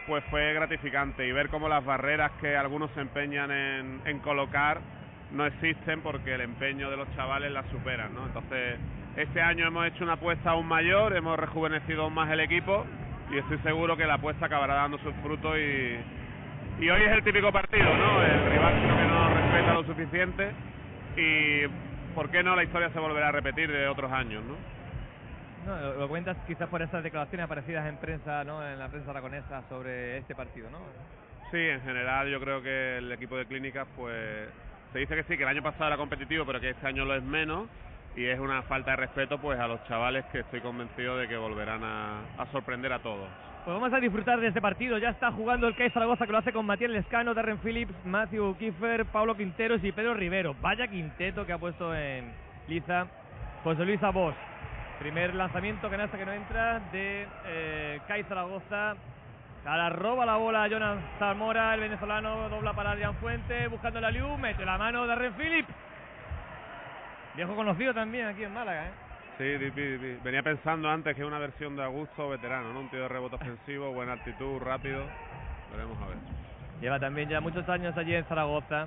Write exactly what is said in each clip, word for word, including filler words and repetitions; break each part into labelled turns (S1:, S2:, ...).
S1: pues fue gratificante, y ver cómo las barreras que algunos se empeñan en, en colocar no existen porque el empeño de los chavales las superan, ¿no? Entonces, este año hemos hecho una apuesta aún mayor, hemos rejuvenecido aún más el equipo, y estoy seguro que la apuesta acabará dando sus frutos, y, y hoy es el típico partido, ¿no? El rival creo que no nos respeta lo suficiente, y ¿por qué no la historia se volverá a repetir de otros años, ¿no?
S2: No, lo, lo cuentas quizás por esas declaraciones aparecidas en prensa, ¿no? En la prensa aragonesa sobre este partido, ¿no?
S1: Sí, en general yo creo que el equipo de Clínicas, pues se dice que sí, que el año pasado era competitivo, pero que este año lo es menos, y es una falta de respeto pues a los chavales, que estoy convencido de que volverán a, a sorprender a todos.
S2: Pues vamos a disfrutar de este partido. Ya está jugando el C A I Zaragoza, que lo hace con Matías Lescano, Darren Phillips, Matthew Kiefer, Pablo Quinteros y Pedro Rivero. Vaya quinteto que ha puesto en liza José Luis Abos. Primer lanzamiento, canasta que no entra de eh, C A I Zaragoza. Ahora roba la bola a Jonas Zamora, el venezolano, dobla para Adrián Fuente, buscando la Liu, mete la mano Darren Phillips. Viejo conocido también aquí en Málaga, ¿eh?
S1: Sí, Dipi, Dipi. Venía pensando antes que es una versión de Augusto veterano, ¿no? Un tío de rebote ofensivo, buena actitud, rápido. Veremos a ver.
S2: Lleva también ya muchos años allí en Zaragoza,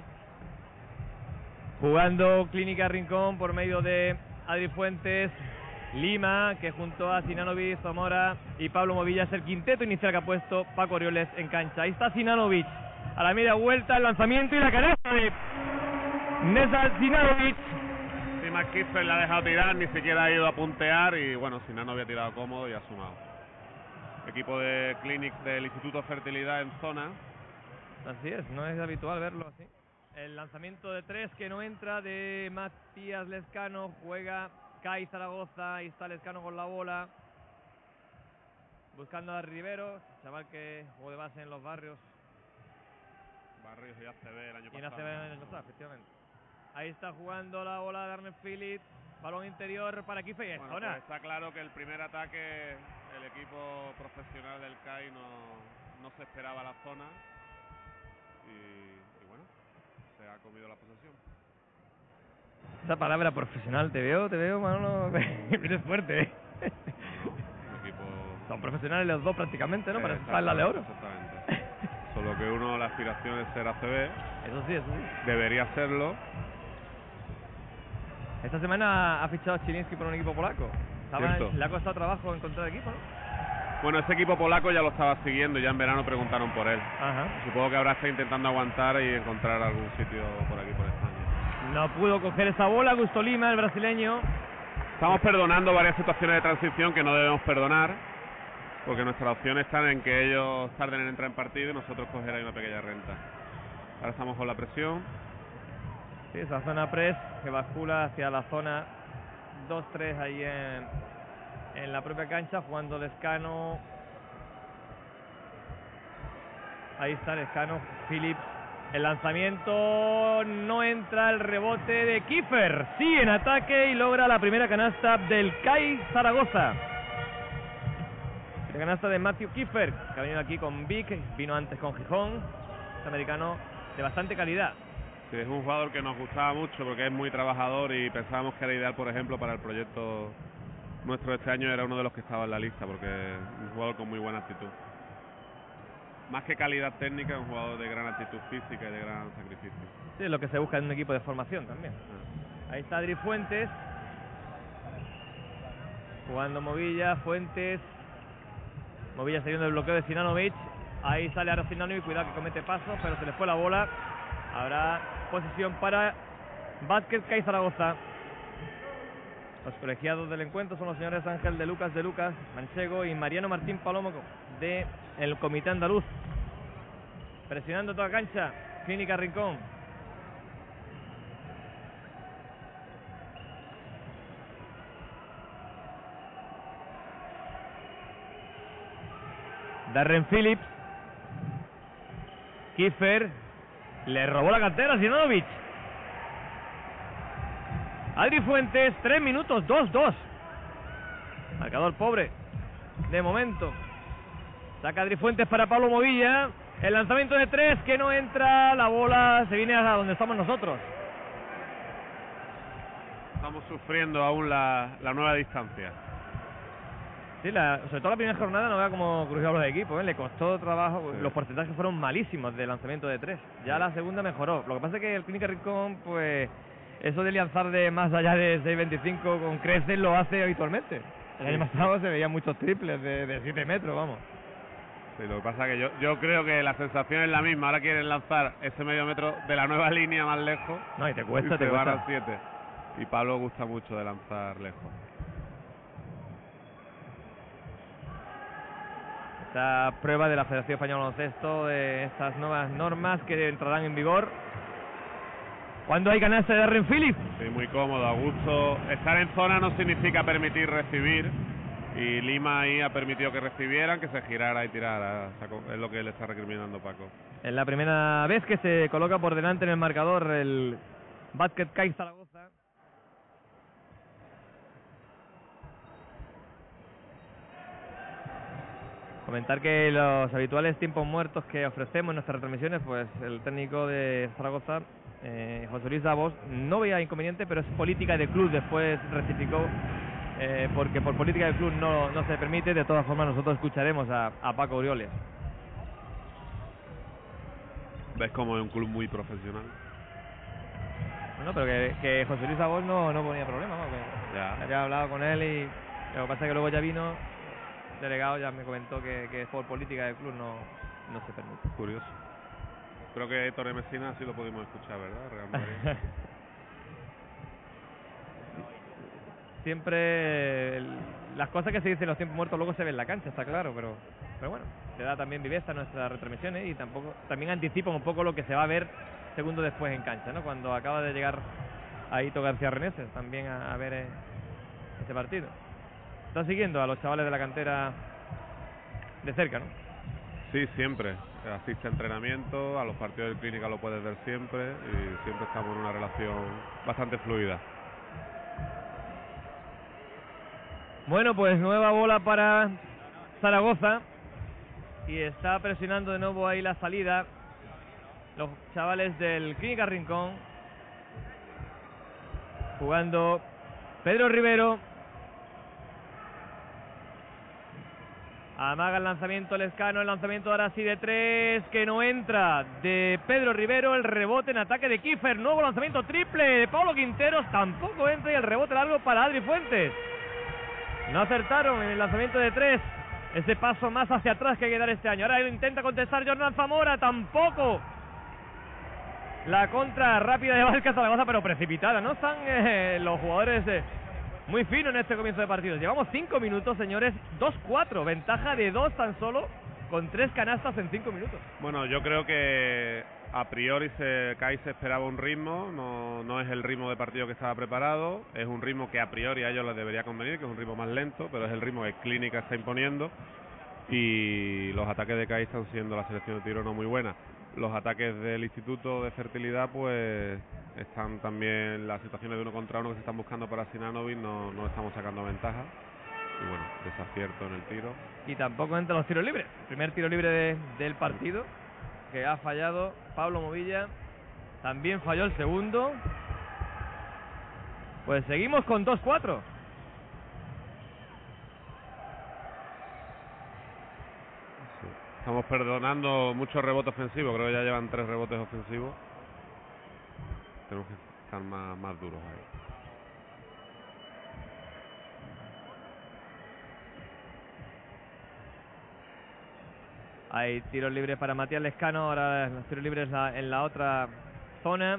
S2: jugando Clínica Rincón por medio de Adri Fuentes, Lima, que junto a Sinanovic, Zamora y Pablo Movilla es el quinteto inicial que ha puesto Paco Orioles en cancha. Ahí está Sinanovic, a la media vuelta, el lanzamiento y la canasta de Neza Sinanovic.
S1: Matt Kiefer la ha dejado tirar, ni siquiera ha ido a puntear, y bueno, Sinano había tirado cómodo y ha sumado. Equipo de Clinic del Instituto Fertilidad en zona.
S2: Así es, no es habitual verlo así. El lanzamiento de tres que no entra de Matías Lescano, juega C A I Zaragoza, ahí está Lescano con la bola, buscando a Rivero, chaval que jugó de base en los barrios.
S1: Barrios y A C B el año
S2: pasado. Y en A C B el año pasado, efectivamente. Ahí está jugando la bola de Darren Phillips, balón interior para Kiefer y en
S1: bueno,
S2: zona.
S1: Pues está claro que el primer ataque, el equipo profesional del C A I no, no se esperaba la zona, y, y bueno, se ha comido la posesión.
S2: Esa palabra profesional, te veo, te veo, Manolo, vienes fuerte, ¿eh?
S1: No, no, equipo...
S2: Son profesionales los dos prácticamente, ¿no? Para estar en la de oro.
S1: Exactamente. Solo que uno, la aspiración es ser A C B.
S2: Eso sí, eso sí.
S1: Debería serlo.
S2: Esta semana ha fichado Chilinski por un equipo polaco. Estaba, le ha costado trabajo encontrar equipo, ¿no?
S1: Bueno, ese equipo polaco ya lo estaba siguiendo, ya en verano preguntaron por él.
S2: Ajá.
S1: Supongo que habrá estado intentando aguantar y encontrar algún sitio por aquí, por España.
S2: No pudo coger esa bola Gusto Lima, el brasileño.
S1: Estamos perdonando varias situaciones de transición que no debemos perdonar, porque nuestras opciones están en que ellos tarden en entrar en partido y nosotros coger ahí una pequeña renta. Ahora estamos con la presión.
S2: Sí, esa zona press que bascula hacia la zona dos tres ahí en, en la propia cancha, jugando Lescano. Ahí está Lescano, Phillips. El lanzamiento no entra, el rebote de Kiefer. Sí, en ataque y logra la primera canasta del C A I Zaragoza. La canasta de Matthew Kiefer, que ha venido aquí con Vic, vino antes con Gijón. Es americano de bastante calidad.
S1: Sí, es un jugador que nos gustaba mucho porque es muy trabajador y pensábamos que era ideal, por ejemplo, para el proyecto nuestro de este año. Era uno de los que estaba en la lista porque es un jugador con muy buena actitud. Más que calidad técnica, es un jugador de gran actitud física y de gran sacrificio.
S2: Sí, es lo que se busca en un equipo de formación también. Ah. Ahí está Adri Fuentes, jugando Movilla, Fuentes. Movilla saliendo del bloqueo de Sinanovic. Ahí sale ahora Sinanovic, cuidado que comete pasos, pero se le fue la bola. Habrá posición para Básquet C A I Zaragoza. Los colegiados del encuentro son los señores Ángel de Lucas de Lucas Manchego y Mariano Martín Palomo de el Comité Andaluz. Presionando toda cancha, Clínica Rincón. Darren Phillips. Kiefer le robó la cartera a Sinanovic. Adri Fuentes, tres minutos, dos dos. Marcador pobre de momento. Saca Adri Fuentes para Pablo Movilla. El lanzamiento de tres que no entra. La bola se viene a donde estamos nosotros.
S1: Estamos sufriendo aún la, la nueva distancia.
S2: Sí, la, sobre todo la primera jornada no vea cómo cruzaron los equipos, ¿eh? Le costó trabajo, sí. Los porcentajes fueron malísimos de lanzamiento de tres. Ya sí. La segunda mejoró. Lo que pasa es que el Clínica Rincón, pues, eso de lanzar de más allá de seis veinticinco con creces lo hace habitualmente. El año pasado se veían muchos triples de, de siete metros, vamos.
S1: Sí, lo que pasa es que yo, yo creo que la sensación es la misma. Ahora quieren lanzar ese medio metro de la nueva línea más lejos.
S2: No, y te cuesta,
S1: y
S2: te
S1: se
S2: cuesta.
S1: van a siete. Y Pablo gusta mucho de lanzar lejos.
S2: Esta prueba de la Federación Española de Baloncesto, de estas nuevas normas que entrarán en vigor cuando hay canasta de Darren Phillips.
S1: Sí, muy cómodo, a gusto. Estar en zona no significa permitir recibir, y Lima ahí ha permitido que recibieran, que se girara y tirara. Es lo que le está recriminando Paco.
S2: Es la primera vez que se coloca por delante en el marcador el Basket C A I Zaragoza. Comentar que los habituales tiempos muertos que ofrecemos en nuestras retransmisiones, pues el técnico de Zaragoza, eh, José Luis Davos, no veía inconveniente, pero es política de club. Después rectificó, eh, porque por política de club no, no se permite. De todas formas, nosotros escucharemos a, a Paco Urioles.
S1: ¿Ves como es un club muy profesional?
S2: No, pero que, que José Luis Davos no, no ponía problema, ¿no? Que ya había hablado con él, y lo que pasa es que luego ya vino delegado, ya me comentó que, que por política del club no, no se permite.
S1: Curioso. Creo que Torre Messina sí lo pudimos escuchar, ¿verdad? Real Madrid.
S2: Siempre el, las cosas que se dicen en los tiempos muertos luego se ven en la cancha, está claro, pero pero bueno, se da también viveza a nuestras retransmisiones, y tampoco también anticipan un poco lo que se va a ver segundos después en cancha, ¿no? Cuando acaba de llegar Aito García Reneses también a, a ver eh, este partido. Está siguiendo a los chavales de la cantera de cerca, ¿no?
S1: Sí, siempre. Asiste a entrenamiento, a los partidos del Clínica lo puedes ver siempre, y siempre estamos en una relación bastante fluida.
S2: Bueno, pues nueva bola para Zaragoza, y está presionando de nuevo ahí la salida los chavales del Clínica Rincón, jugando Pedro Rivero. Amaga el lanzamiento Lescano, el lanzamiento ahora sí de tres, que no entra, de Pedro Rivero. El rebote en ataque de Kiefer, nuevo lanzamiento triple de Pablo Quinteros, tampoco entra, y el rebote largo para Adri Fuentes. No acertaron en el lanzamiento de tres, ese paso más hacia atrás que hay que dar este año. Ahora intenta contestar Jordan Zamora, tampoco. La contra rápida de Valca Zaragoza, pero precipitada. No están eh, los jugadores eh, muy finos en este comienzo de partidos. Llevamos cinco minutos, señores, dos cuatro, ventaja de dos tan solo, con tres canastas en cinco minutos.
S1: Bueno, yo creo que a priori se, C A I se esperaba un ritmo, no, no es el ritmo de partido que estaba preparado, es un ritmo que a priori a ellos les debería convenir, que es un ritmo más lento, pero es el ritmo que Clínica está imponiendo, y los ataques de C A I están siendo la selección de tiro no muy buena. Los ataques del Instituto de Fertilidad, pues están también, las situaciones de uno contra uno que se están buscando para Sinanovic, no, no estamos sacando ventaja. Y bueno, desacierto en el tiro.
S2: Y tampoco entran los tiros libres. Primer tiro libre de, del partido, que ha fallado Pablo Movilla. También falló el segundo. Pues seguimos con dos cuatro.
S1: Estamos perdonando muchos rebotes ofensivos, creo que ya llevan tres rebotes ofensivos. Tenemos que estar más, más duros ahí.
S2: Hay tiros libres para Matías Lescano, ahora los tiros libres la, en la otra zona.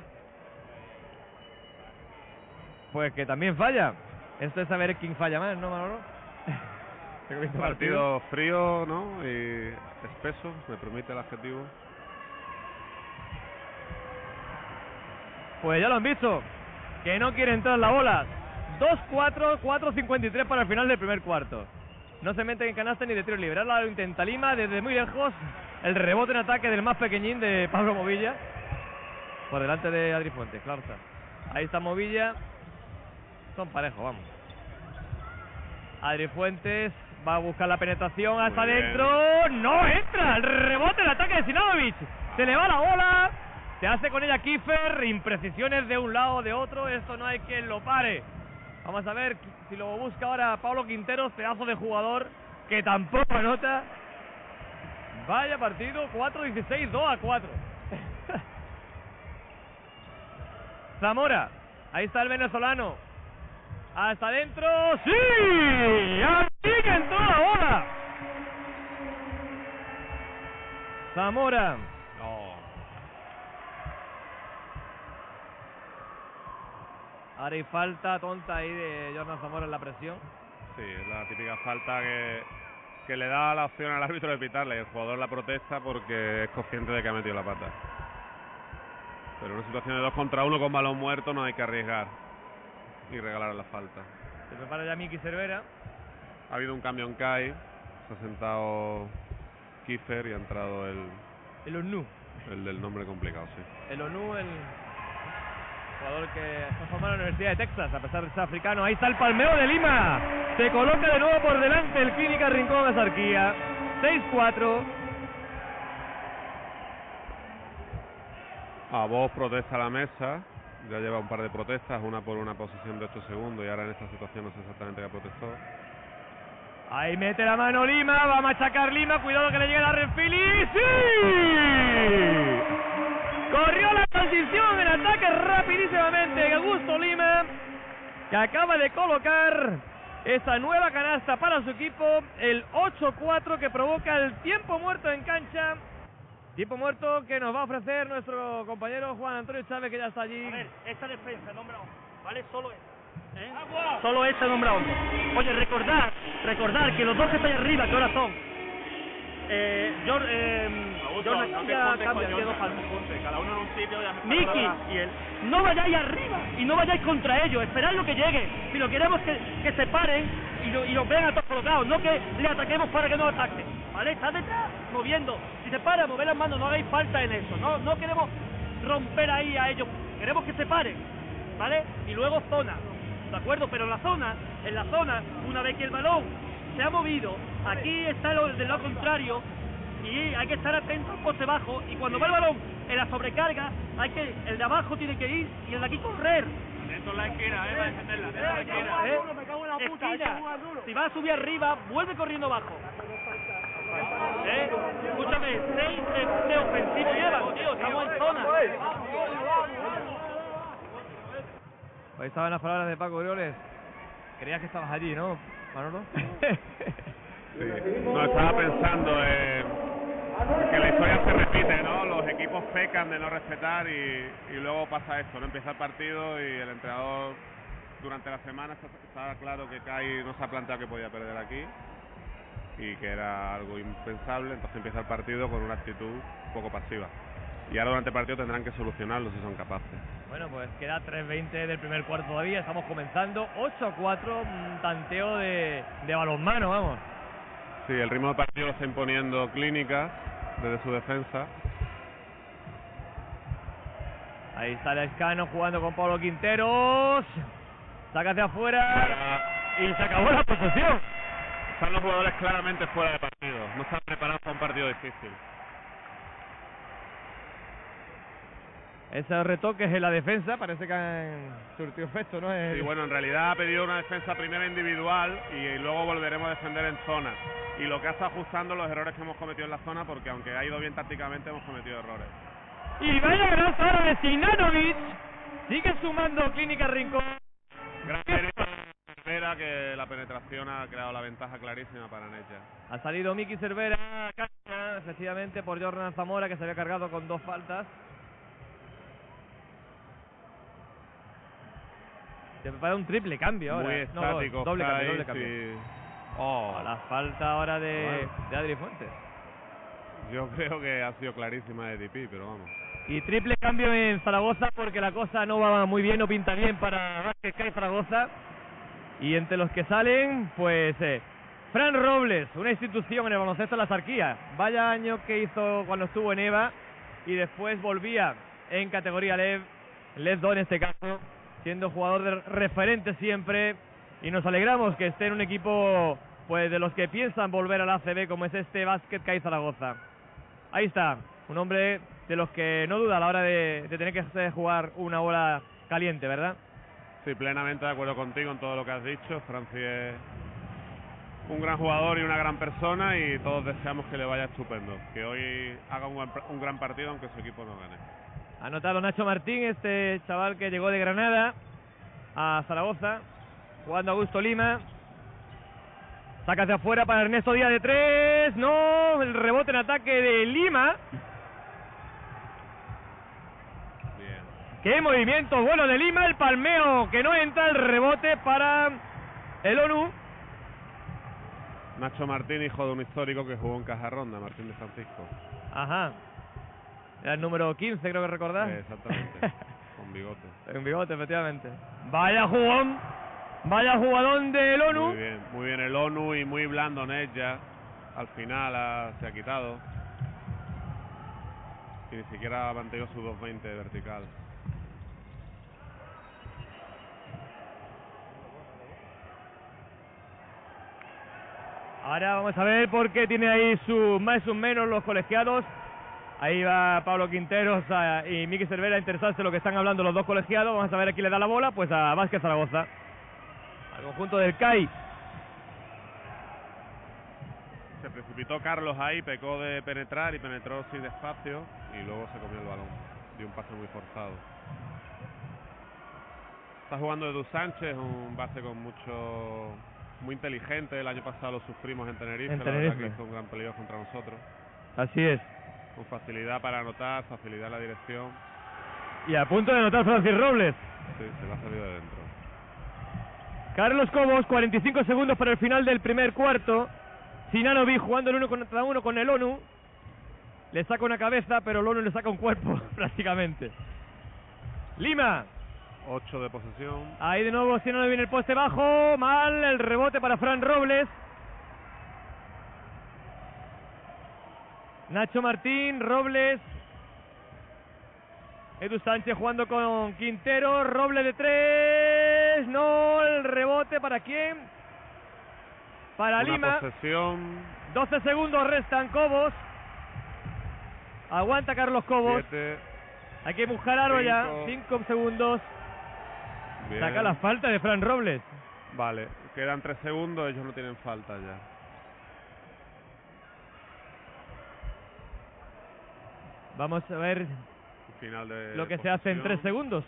S2: Pues que también falla. Esto es saber quién falla más, ¿no, Manolo?
S1: Partido, partido frío, ¿no? Y espeso, me permite el adjetivo.
S2: Pues ya lo han visto, que no quiere entrar la bola. dos cuatro, cuatro cincuenta y tres para el final del primer cuarto. No se meten en canasta ni de tiro libre. Ahora lo intenta Lima desde muy lejos. El rebote en ataque del más pequeñín de Pablo Movilla, por delante de Adri Fuentes, claro está. Ahí está Movilla. Son parejos, vamos. Adri Fuentes va a buscar la penetración hasta adentro. ¡No entra! El rebote en ataque de Sinanovic. Se le va la bola. Se hace con ella Kiefer. Imprecisiones de un lado o de otro. Esto no hay quien lo pare. Vamos a ver si lo busca ahora Pablo Quinteros, pedazo de jugador que tampoco anota. Vaya partido, cuatro dieciséis, dos a cuatro. Zamora, ahí está el venezolano. Hasta adentro, ¡sí! ¡Así que entró la bola! Zamora.
S1: No.
S2: Ahora hay falta tonta ahí de Jordan Zamora en la presión.
S1: Sí, es la típica falta que, que le da la opción al árbitro de pitarle y el jugador la protesta porque es consciente de que ha metido la pata. Pero en una situación de dos contra uno con balón muerto no hay que arriesgar y regalar la falta.
S2: Se prepara ya Miki Cervera.
S1: Ha habido un cambio en Kai, se ha sentado Kiefer y ha entrado el...
S2: El Onu.
S1: El del nombre complicado, sí.
S2: El Onu, el jugador que está formado en la Universidad de Texas, a pesar de ser africano. Ahí está el palmeo de Lima. Se coloca de nuevo por delante el Clínica Rincón de Sarquía. seis cuatro.
S1: A vos protesta la mesa. Ya lleva un par de protestas, una por una posición de ocho segundos y ahora en esta situación no sé exactamente qué protestó.
S2: Ahí mete la mano Lima, va a machacar Lima, cuidado que le llega la Renfili. ¡Sí! Corrió la transición en ataque rapidísimamente Augusto Lima, que acaba de colocar esa nueva canasta para su equipo, el ocho cuatro, que provoca el tiempo muerto en cancha. Tiempo muerto que nos va a ofrecer nuestro compañero Juan Antonio Chávez, que ya está allí.
S3: A ver, esta defensa, nombra hombre, ¿vale? Solo esta. ¿Eh? Solo esta nombra hombre. Oye, recordar, recordar que los dos que están arriba, que ahora son eh, George, eh, Jordan, no ya cambia, ya dos faltas.
S4: Cada uno en un sitio.
S3: Miki y él, no vayáis arriba y no vayáis contra ellos, esperad lo que llegue. Si lo queremos que, que se paren y, lo, y los vean a todos colocados, no que le ataquemos para que no ataquen, ¿vale? Está detrás, moviendo. Si se para, mover las manos, no hagáis falta en eso. No, no queremos romper ahí a ellos, queremos que se paren, ¿vale? Y luego zona, ¿de acuerdo? Pero en la zona, en la zona, una vez que el balón se ha movido, aquí está el del lado contrario y hay que estar atento al poste bajo, y cuando va el balón en la sobrecarga, hay que, el de abajo tiene que ir y el de aquí correr.
S4: Dentro de la esquina, eh, va a defenderla, dentro de la esquina.
S3: ¿Eh? Esquina. Si va a subir arriba, vuelve corriendo abajo. ¿Eh? Escúchame, seis de, de ofensivo llevan, tío, estamos en zona.
S2: Ahí estaban las palabras de Paco Orioles. Creías que estabas allí, ¿no, Manolo?
S1: Sí. No, estaba pensando en que la historia se repite, ¿no? Los equipos pecan de no respetar y, y luego pasa esto, ¿no? Empieza el partido y el entrenador durante la semana estaba claro que Kai no se ha planteado que podía perder aquí y que era algo impensable, entonces empieza el partido con una actitud un poco pasiva. Y ahora durante el partido tendrán que solucionarlo si son capaces.
S2: Bueno, pues queda tres veinte del primer cuarto todavía, estamos comenzando, ocho a cuatro, un tanteo de, de balonmano, vamos.
S1: Sí, el ritmo de partido lo está imponiendo Clínica desde su defensa.
S2: Ahí está Lescano jugando con Pablo Quinteros. Saca hacia afuera y se acabó la posesión.
S1: Están los jugadores claramente fuera de partido, no están preparados para un partido difícil.
S2: Esos retoques en la defensa parece que han surtido efecto, ¿no?
S1: Sí, bueno, en realidad ha pedido una defensa primero individual y luego volveremos a defender en zona. Y lo que ha estado ajustando los errores que hemos cometido en la zona, porque aunque ha ido bien tácticamente hemos cometido errores.
S2: Y vaya gran ahora de Signanovic. Sigue sumando Clínica Rincón.
S1: Gracias a Cervera, que la penetración ha creado la ventaja clarísima para Necha.
S2: Ha salido Miki Cervera, efectivamente, por Jordan Zamora, que se había cargado con dos faltas. Se prepara un triple cambio ahora.
S1: Muy estático,
S2: no, doble
S1: Kai,
S2: cambio, doble cambio.
S1: Sí.
S2: Oh, la falta ahora de,
S1: bueno.
S2: de Adri Fuentes.
S1: Yo creo que ha sido clarísima de D P, pero vamos.
S2: Y triple cambio en Zaragoza porque la cosa no va muy bien, no pinta bien para Vázquez Kai Zaragoza. Y entre los que salen, pues eh, Fran Robles, una institución en el baloncesto de la Sarquía. Vaya año que hizo cuando estuvo en EVA y después volvía en categoría L E V, L E V dos en este caso, siendo jugador de referente siempre, y nos alegramos que esté en un equipo pues de los que piensan volver a la A C B, como es este Vázquez Kai Zaragoza. Ahí está, un hombre de los que no duda a la hora de, de tener que hacer jugar una bola caliente, ¿verdad?
S1: Sí, plenamente de acuerdo contigo en todo lo que has dicho. Francis es un gran jugador y una gran persona y todos deseamos que le vaya estupendo, que hoy haga un, un gran partido aunque su equipo no gane.
S2: Ha anotado Nacho Martín, este chaval que llegó de Granada a Zaragoza, jugando Augusto Lima. Saca hacia afuera para Ernesto Díaz de tres. No, el rebote en ataque de Lima.
S1: Bien.
S2: Qué movimiento bueno de Lima, el palmeo que no entra, el rebote para el ONU.
S1: Nacho Martín, hijo de un histórico que jugó en Cajarronda, Martín de Francisco.
S2: Ajá. Era el número quince, creo que recordás.
S1: Eh, exactamente, con bigote.
S2: En bigote, efectivamente. Vaya jugón. Vaya jugadón del ONU.
S1: Muy bien, muy bien el ONU y muy blando Nedja. Al final ha, se ha quitado. Y ni siquiera ha mantenido su dos veinte de vertical.
S2: Ahora vamos a ver por qué tiene ahí sus más y sus menos los colegiados. Ahí va Pablo Quinteros a, y Miki Cervera a interesarse en lo que están hablando los dos colegiados. Vamos a ver a quién le da la bola. Pues a Vázquez Zaragoza. Al conjunto del C A I.
S1: Se precipitó Carlos ahí, pecó de penetrar y penetró así despacio y luego se comió el balón. Dio un pase muy forzado. Está jugando Edu Sánchez, un base con mucho... muy inteligente. El año pasado lo sufrimos en Tenerife,
S2: En
S1: la
S2: Tenerife.
S1: verdad que hizo un gran peligro contra nosotros.
S2: Así es.
S1: Con facilidad para anotar, facilidad en la dirección.
S2: Y a punto de anotar Francis Robles.
S1: Sí, se le ha salido de dentro.
S2: Carlos Cobos, cuarenta y cinco segundos para el final del primer cuarto. Sinanovic jugando el uno contra uno con el ONU. Le saca una cabeza, pero el ONU le saca un cuerpo, prácticamente. Lima.
S1: ocho de posesión.
S2: Ahí de nuevo Sinanovic en el poste bajo. Mal, el rebote para Fran Robles. Nacho Martín, Robles. Edu Sánchez jugando con Quintero. Robles de tres. No, el rebote para quién. Para
S1: Una
S2: Lima.
S1: posesión.
S2: doce segundos restan. Cobos. Aguanta Carlos Cobos.
S1: siete.
S2: Hay que buscar aro ya.
S1: Cinco.
S2: cinco segundos.
S1: Bien.
S2: Saca la falta de Fran Robles.
S1: Vale, quedan tres segundos, ellos no tienen falta ya.
S2: Vamos a ver
S1: Final de
S2: lo que se hace en tres
S1: posesión.
S2: segundos.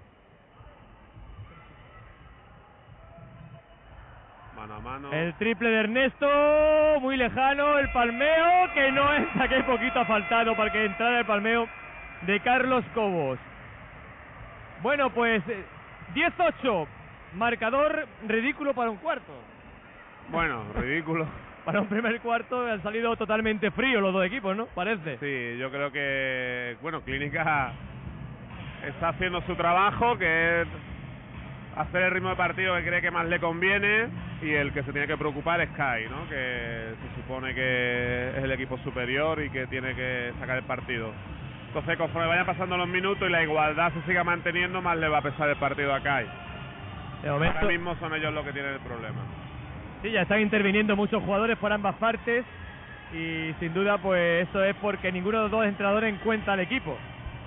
S1: Mano a mano.
S2: El triple de Ernesto, muy lejano, el palmeo, que no entra, que poquito ha faltado para que entrara el palmeo de Carlos Cobos. Bueno, pues diez ocho, marcador ridículo para un cuarto.
S1: Bueno, ridículo.
S2: Para un primer cuarto han salido totalmente fríos los dos equipos, ¿no? Parece.
S1: Sí, yo creo que, bueno, Clínica está haciendo su trabajo, que es hacer el ritmo de partido que cree que más le conviene, y el que se tiene que preocupar es Sky, ¿no? Que se supone que es el equipo superior y que tiene que sacar el partido. Entonces, conforme vayan pasando los minutos y la igualdad se siga manteniendo, más le va a pesar el partido a Sky.
S2: De momento,
S1: Ahora mismo son ellos los que tienen el problema.
S2: sí, ya están interviniendo muchos jugadores por ambas partes y sin duda pues eso es porque ninguno de los dos entrenadores encuentra al equipo.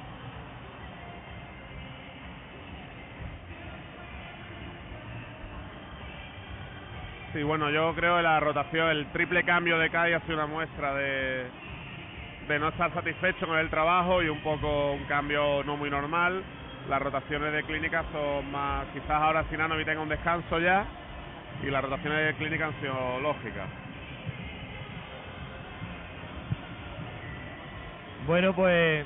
S1: Sí, bueno, yo creo que la rotación, el triple cambio de Kai ha sido una muestra de, de no estar satisfecho con el trabajo y un poco un cambio no muy normal. Las rotaciones de Clínica son más, quizás ahora Sinanovic tenga un descanso ya, y las rotaciones de Clínica han sido lógicas.
S2: Bueno, pues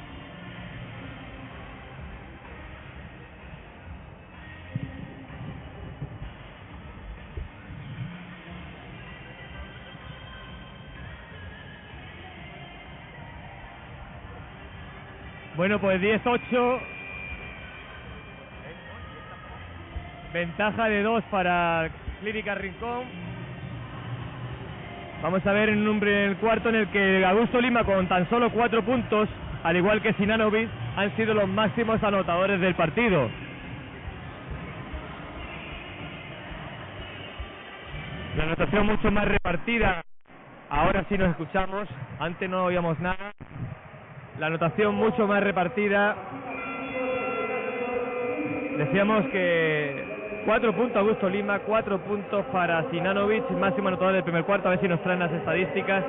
S2: Bueno, pues diez ocho. Ventaja de dos para Clínica Rincón. Vamos a ver en un el cuarto en el que Augusto Lima con tan solo cuatro puntos, al igual que Sinanovic, han sido los máximos anotadores del partido. La anotación mucho más repartida. Ahora sí nos escuchamos. Antes no oíamos nada. La anotación mucho más repartida. Decíamos que Cuatro puntos Augusto Lima, cuatro puntos para Sinanovic, máximo anotador del primer cuarto. A ver si nos traen las estadísticas.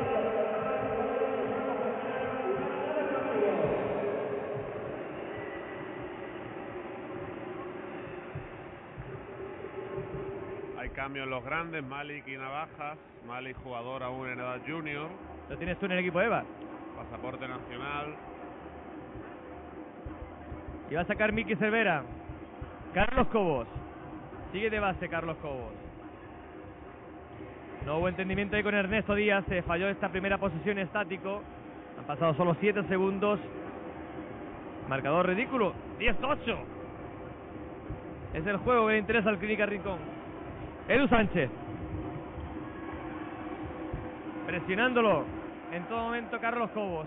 S1: Hay cambios en los grandes, Malik y Navajas. Malik jugador aún en edad junior.
S2: ¿Lo tienes tú en el equipo, Eva?
S1: Pasaporte nacional.
S2: Y va a sacar Miki Cervera. Carlos Cobos. Sigue de base Carlos Cobos. No hubo entendimiento ahí con Ernesto Díaz. Se falló esta primera posición estático. Han pasado solo siete segundos. Marcador ridículo. diez ocho. Es el juego que le interesa al Clínica Rincón. Edu Sánchez. Presionándolo en todo momento Carlos Cobos.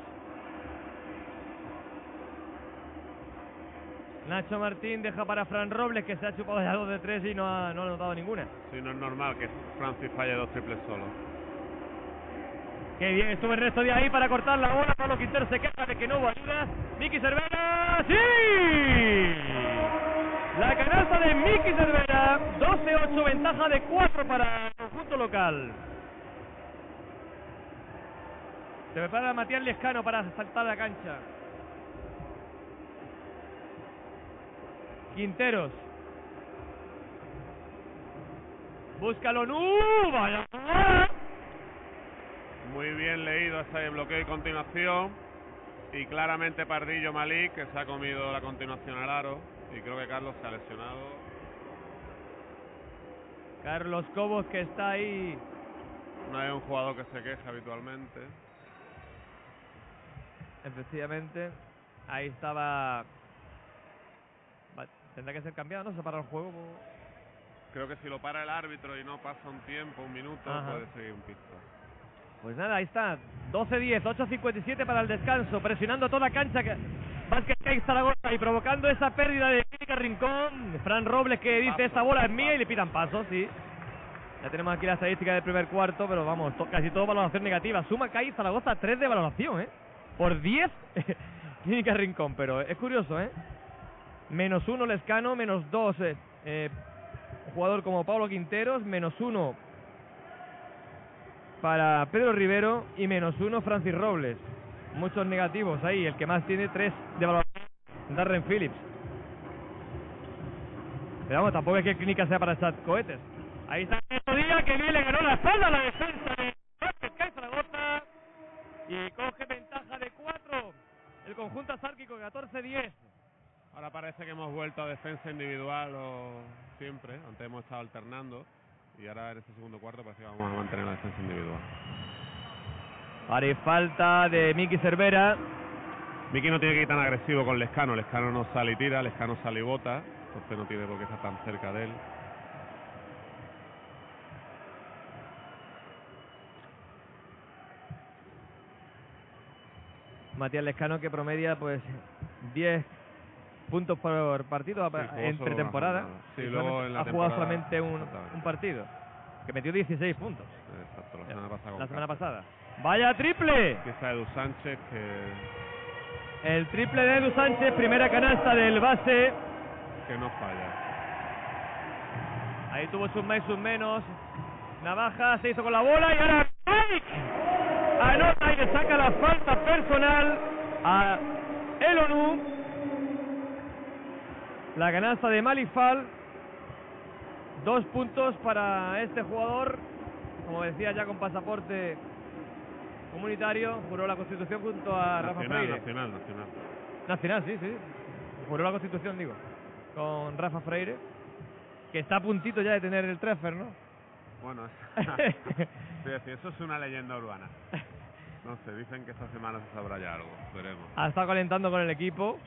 S2: Nacho Martín deja para Fran Robles, que se ha chupado ya dos de tres y no ha, no ha anotado ninguna.
S1: Sí, no es normal que Francis falle dos triples solo.
S2: Qué bien, estuvo el resto de ahí para cortar la bola. Pablo Quintero se queja de que no hubo ayudas. Miki Cervera, ¡sí! La canasta de Miki Cervera, doce ocho, ventaja de cuatro para el conjunto local. Se prepara Matías Lescano para saltar la cancha. Quinteros. Búscalo, ¡no! ¡Vaya!
S1: Muy bien leído ese bloqueo y continuación. Y claramente Pardillo Malik, que se ha comido la continuación al aro. Y creo que Carlos se ha lesionado.
S2: Carlos Cobos, que está ahí.
S1: No es un jugador que se queja habitualmente.
S2: Efectivamente. Ahí estaba. Tendrá que ser cambiado, ¿no? Se para el juego.
S1: Creo que si lo para el árbitro y no pasa un tiempo, un minuto,
S2: Ajá.
S1: puede seguir un pista.
S2: Pues nada, ahí está. doce diez, ocho cincuenta y siete para el descanso. Presionando toda cancha. Que... Vázquez Caix Zaragoza y provocando esa pérdida de Clínica Rincón. Fran Robles que dice: esta bola es mía, y le pidan paso, sí. Ya tenemos aquí la estadística del primer cuarto, pero vamos, to casi todo valoración negativa. Suma Caix Zaragoza tres de valoración, ¿eh? Por diez Clínica Rincón, pero es curioso, ¿eh? Menos uno Lescano, menos dos eh, eh, un jugador como Pablo Quinteros, menos uno para Pedro Rivero y menos uno Francis Robles. Muchos negativos ahí, el que más tiene tres de valoración, Darren Phillips. Pero vamos, tampoco es que Clínica sea para echar cohetes. Ahí está Ernesto Díaz, que bien le ganó la espalda a la defensa de Vázquez Zaragoza y coge ventaja de cuatro el conjunto asárquico, catorce diez.
S1: Ahora parece que hemos vuelto a defensa individual o siempre. Antes hemos estado alternando y ahora en este segundo cuarto parece que vamos a mantener la defensa individual.
S2: Haré falta de Miki Cervera.
S1: Miki no tiene que ir tan agresivo con Lescano. Lescano no sale y tira, Lescano sale y bota. Entonces no tiene por qué estar tan cerca de él.
S2: Matías Lescano, que promedia pues diez puntos por partido
S1: sí,
S2: en pretemporada.
S1: Sí, luego en la
S2: ha jugado solamente un, un partido, que metió dieciséis puntos.
S1: Exacto, la semana pasada.
S2: La semana pasada. ¡Vaya triple!
S1: Aquí está Edu Sánchez, que...
S2: El triple de Edu Sánchez, primera canasta del base.
S1: Que no falla.
S2: Ahí tuvo sus más y sus menos. Navaja se hizo con la bola y ahora Mike anota y le saca la falta personal a El Onu. La canasta de Malifal. Dos puntos para este jugador. Como decía, ya con pasaporte comunitario. Juró la Constitución junto a Rafa
S1: Nacional,
S2: Freire.
S1: nacional, nacional.
S2: Nacional, sí, sí. Juró la Constitución, digo. Con Rafa Freire. Que está a puntito ya de tener el transfer, ¿no?
S1: Bueno, sí, sí, eso es una leyenda urbana. No sé, dicen que esta semana se sabrá ya algo. Veremos.
S2: Ha estado calentando con el equipo.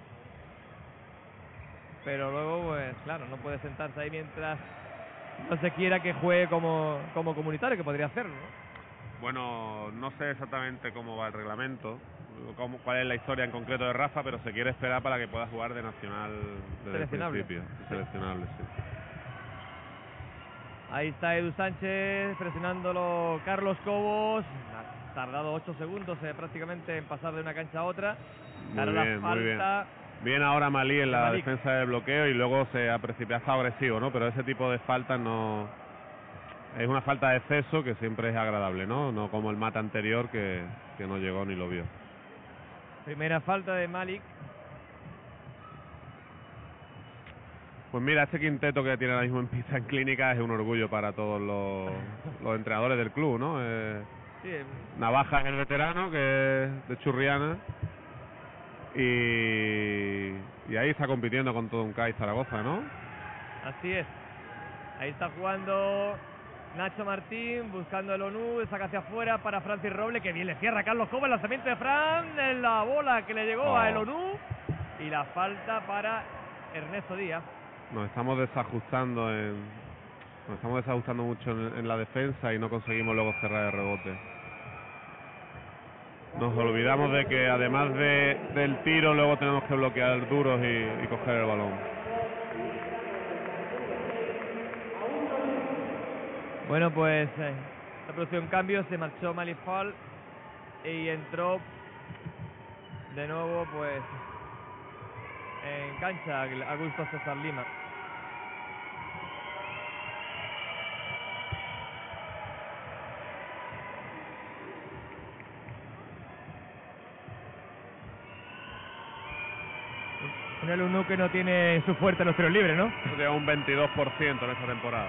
S2: Pero luego, pues claro, no puede sentarse ahí mientras no se quiera que juegue como, como comunitario, que podría hacerlo, ¿no?
S1: Bueno, no sé exactamente cómo va el reglamento, cómo, cuál es la historia en concreto de Rafa, pero se quiere esperar para que pueda jugar de nacional desde el
S2: Seleccionable.
S1: principio. Seleccionable, sí.
S2: Ahí está Edu Sánchez, presionándolo Carlos Cobos. Ha tardado ocho segundos eh, prácticamente en pasar de una cancha a otra.
S1: Muy
S2: Ahora
S1: bien,
S2: la
S1: muy bien.
S2: falta
S1: Bien ahora Malí en la
S2: Malik.
S1: defensa del bloqueo y luego se ha precipitado agresivo, ¿no? Pero ese tipo de faltas no... Es una falta de exceso que siempre es agradable, ¿no? No como el mata anterior que, que no llegó ni lo vio.
S2: Primera falta de Malik.
S1: Pues mira, este quinteto que tiene ahora mismo en pista en Clínica es un orgullo para todos los, los entrenadores del club, ¿no? Eh,
S2: Sí, eh,
S1: Navaja es el veterano, que es de Churriana, y, y ahí está compitiendo con todo un C A I Zaragoza, ¿no?
S2: así es. Ahí está jugando Nacho Martín, buscando el ONU, saca hacia afuera para Francis Roble, que bien le cierra Carlos Cova, el lanzamiento de Fran, en la bola que le llegó
S1: Oh.
S2: a el ONU, y la falta para Ernesto Díaz.
S1: Nos estamos desajustando en, nos estamos desajustando mucho en, en la defensa y no conseguimos luego cerrar el rebote. Nos olvidamos de que además de, del tiro luego tenemos que bloquear duros y, y coger el balón.
S2: Bueno, pues eh, la producción cambio, se marchó Malifal y entró de nuevo pues en cancha Augusto César Lima. Un alumno que no tiene su fuerte los tiros libres, ¿no?
S1: Llega un veintidós por ciento en esta temporada.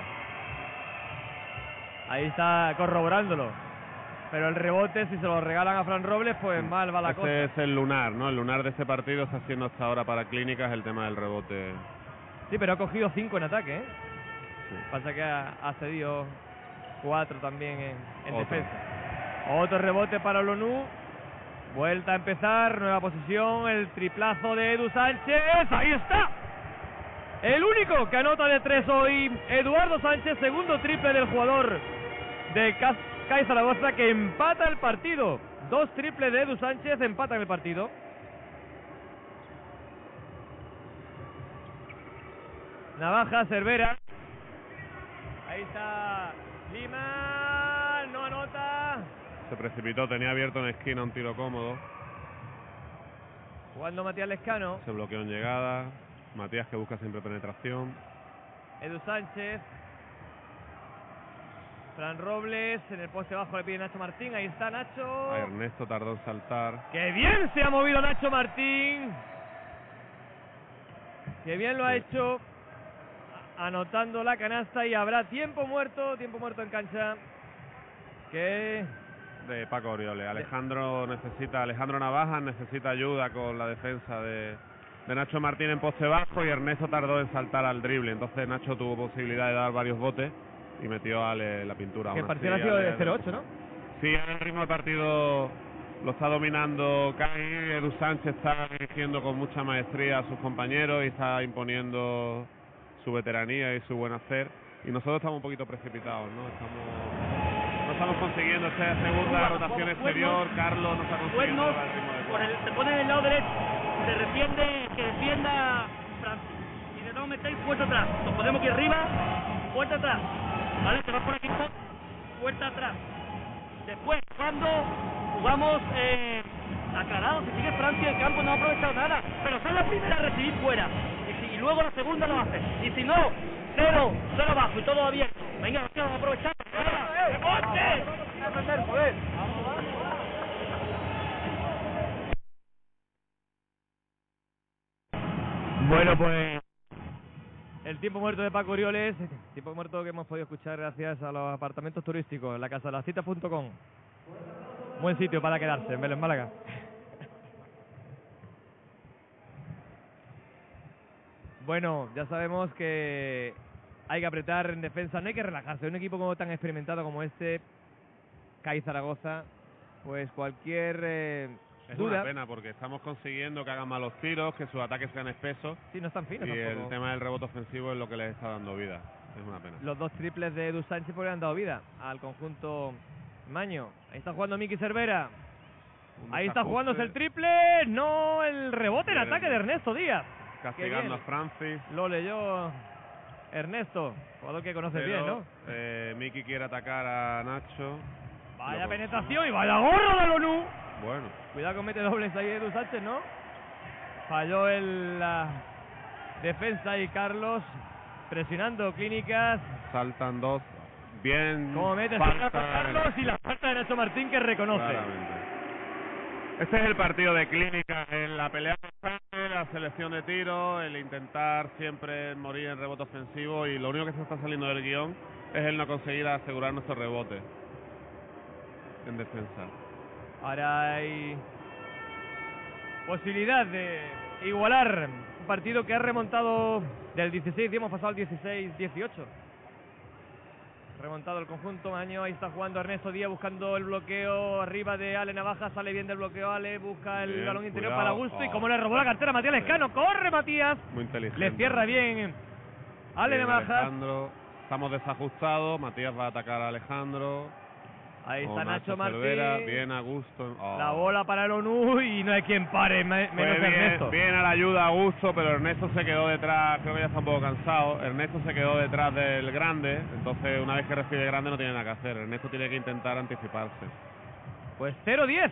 S2: Ahí está corroborándolo. Pero el rebote, si se lo regalan a Fran Robles, pues mal va la
S1: Ese
S2: cosa.
S1: es el lunar, ¿no? El lunar de este partido está haciendo hasta ahora para Clínicas el tema del rebote.
S2: Sí, pero ha cogido cinco en ataque, ¿eh?
S1: Sí.
S2: Pasa que ha, ha cedido cuatro también en, en
S1: Otro.
S2: defensa. Otro rebote para Olonú. Vuelta a empezar, nueva posición, el triplazo de Edu Sánchez. ¡Ahí está! El único que anota de tres hoy, Eduardo Sánchez, segundo triple del jugador de C A I Zaragoza, que empata el partido. Dos triples de Edu Sánchez empatan el partido. Navaja, Cervera. Ahí está Lima, no anota.
S1: Se precipitó, tenía abierto en esquina un tiro cómodo.
S2: Jugando Matías Lescano.
S1: Se bloqueó en llegada. Matías que busca siempre penetración.
S2: Edu Sánchez. Fran Robles, en el poste bajo le pide Nacho Martín, ahí está Nacho.
S1: A Ernesto tardó en saltar.
S2: ¡Qué bien se ha movido Nacho Martín! ¡Qué bien lo ha
S1: Sí.
S2: hecho! Anotando la canasta y habrá tiempo muerto, tiempo muerto en cancha. Que
S1: De Paco Orioles. Alejandro necesita, Alejandro Navajas necesita ayuda con la defensa de, de Nacho Martín en poste bajo y Ernesto tardó en saltar al drible. Entonces Nacho tuvo posibilidad de dar varios botes y metió a Ale la pintura.
S2: que
S1: Aún
S2: el partido
S1: así,
S2: ha sido
S1: Ale-
S2: de cero ocho, ¿no?
S1: Sí, el ritmo del partido lo está dominando C A I. Edu Sánchez está dirigiendo con mucha maestría a sus compañeros y está imponiendo su veteranía y su buen hacer. Y nosotros estamos un poquito precipitados, ¿no? Estamos, no estamos consiguiendo esa segunda rotación exterior. Carlos no está consiguiendo
S3: Cuernos,
S1: dar el ritmo adecuado.
S3: por el, se pone en el lado derecho, se defiende, que defienda Francis. Y de no metéis puerta atrás. Nos ponemos aquí arriba, puerta atrás. ¿Vale? Te vas por aquí, puerta atrás. Después, cuando jugamos eh, aclarado, si sigue Francia el campo no ha aprovechado nada. Pero son las primeras a recibir fuera. Y, si, y luego la segunda lo hace. Y si no, cero, cero abajo y todo abierto. Venga, vamos a aprovechar. ¡Rebote!
S2: Bueno, pues el tiempo muerto de Paco Orioles, tiempo muerto que hemos podido escuchar gracias a los apartamentos turísticos en la casa de las citas punto com. Buen sitio para quedarse en Vélez Málaga. Bueno, ya sabemos que hay que apretar en defensa, no hay que relajarse. Un equipo como tan experimentado como este, C A I Zaragoza, pues cualquier eh,
S1: Es
S2: duda.
S1: una pena porque estamos consiguiendo que hagan malos tiros, que sus ataques sean espesos.
S2: Sí, no están finos
S1: Y el
S2: tampoco.
S1: tema del rebote ofensivo es lo que les está dando vida. Es una pena.
S2: Los dos triples de Edu Sánchez pues le han dado vida al conjunto Maño. Ahí está jugando Miki Cervera.
S1: Un
S2: Ahí está
S1: desajuste,
S2: jugándose el triple. No, el rebote en
S1: Bien.
S2: ataque de Ernesto Díaz.
S1: castigando a
S2: bien.
S1: Francis.
S2: Lo leyó Ernesto, jugador que conoce
S1: Pero,
S2: bien, ¿no?
S1: eh, Miki quiere atacar a Nacho.
S2: Vaya
S1: Lo
S2: penetración y vaya gorro de ONU.
S1: Bueno,
S2: Cuidado que mete dobles ahí Edu Sánchez, ¿no? Falló el la defensa y Carlos presionando Clínicas.
S1: Saltan dos. Bien.
S2: Como mete
S1: falta
S2: Carlos y la falta de Nacho Martín que reconoce.
S1: Claramente. Este es el partido de Clínicas en la pelea de la selección de tiro, el intentar siempre morir en rebote ofensivo, y lo único que se está saliendo del guión es el no conseguir asegurar nuestro rebote en defensa.
S2: Ahora hay posibilidad de igualar un partido que ha remontado del dieciséis, hemos pasado al dieciséis dieciocho. Remontado el conjunto Maño, ahí está jugando Ernesto Díaz buscando el bloqueo arriba de Ale Navaja, sale bien del bloqueo Ale, busca el
S1: Bien,
S2: balón interior
S1: cuidado.
S2: para Augusto,
S1: Oh,
S2: y como le robó la cartera a Matías
S1: sí.
S2: Lescano, corre Matías,
S1: Muy inteligente.
S2: le cierra bien Ale
S1: Bien,
S2: Navaja.
S1: Alejandro. Estamos desajustados, Matías va a atacar a Alejandro.
S2: Ahí está
S1: Oh,
S2: Nacho Martín,
S1: Cervera, bien Augusto. Oh.
S2: la bola para el ONU y no hay quien pare, me-
S1: Fue
S2: menos
S1: bien,
S2: Ernesto.
S1: bien a la ayuda Augusto, pero Ernesto se quedó detrás, creo que ya está un poco cansado. Ernesto se quedó detrás del grande, entonces una vez que recibe el grande no tiene nada que hacer. Ernesto tiene que intentar anticiparse.
S2: Pues cero diez.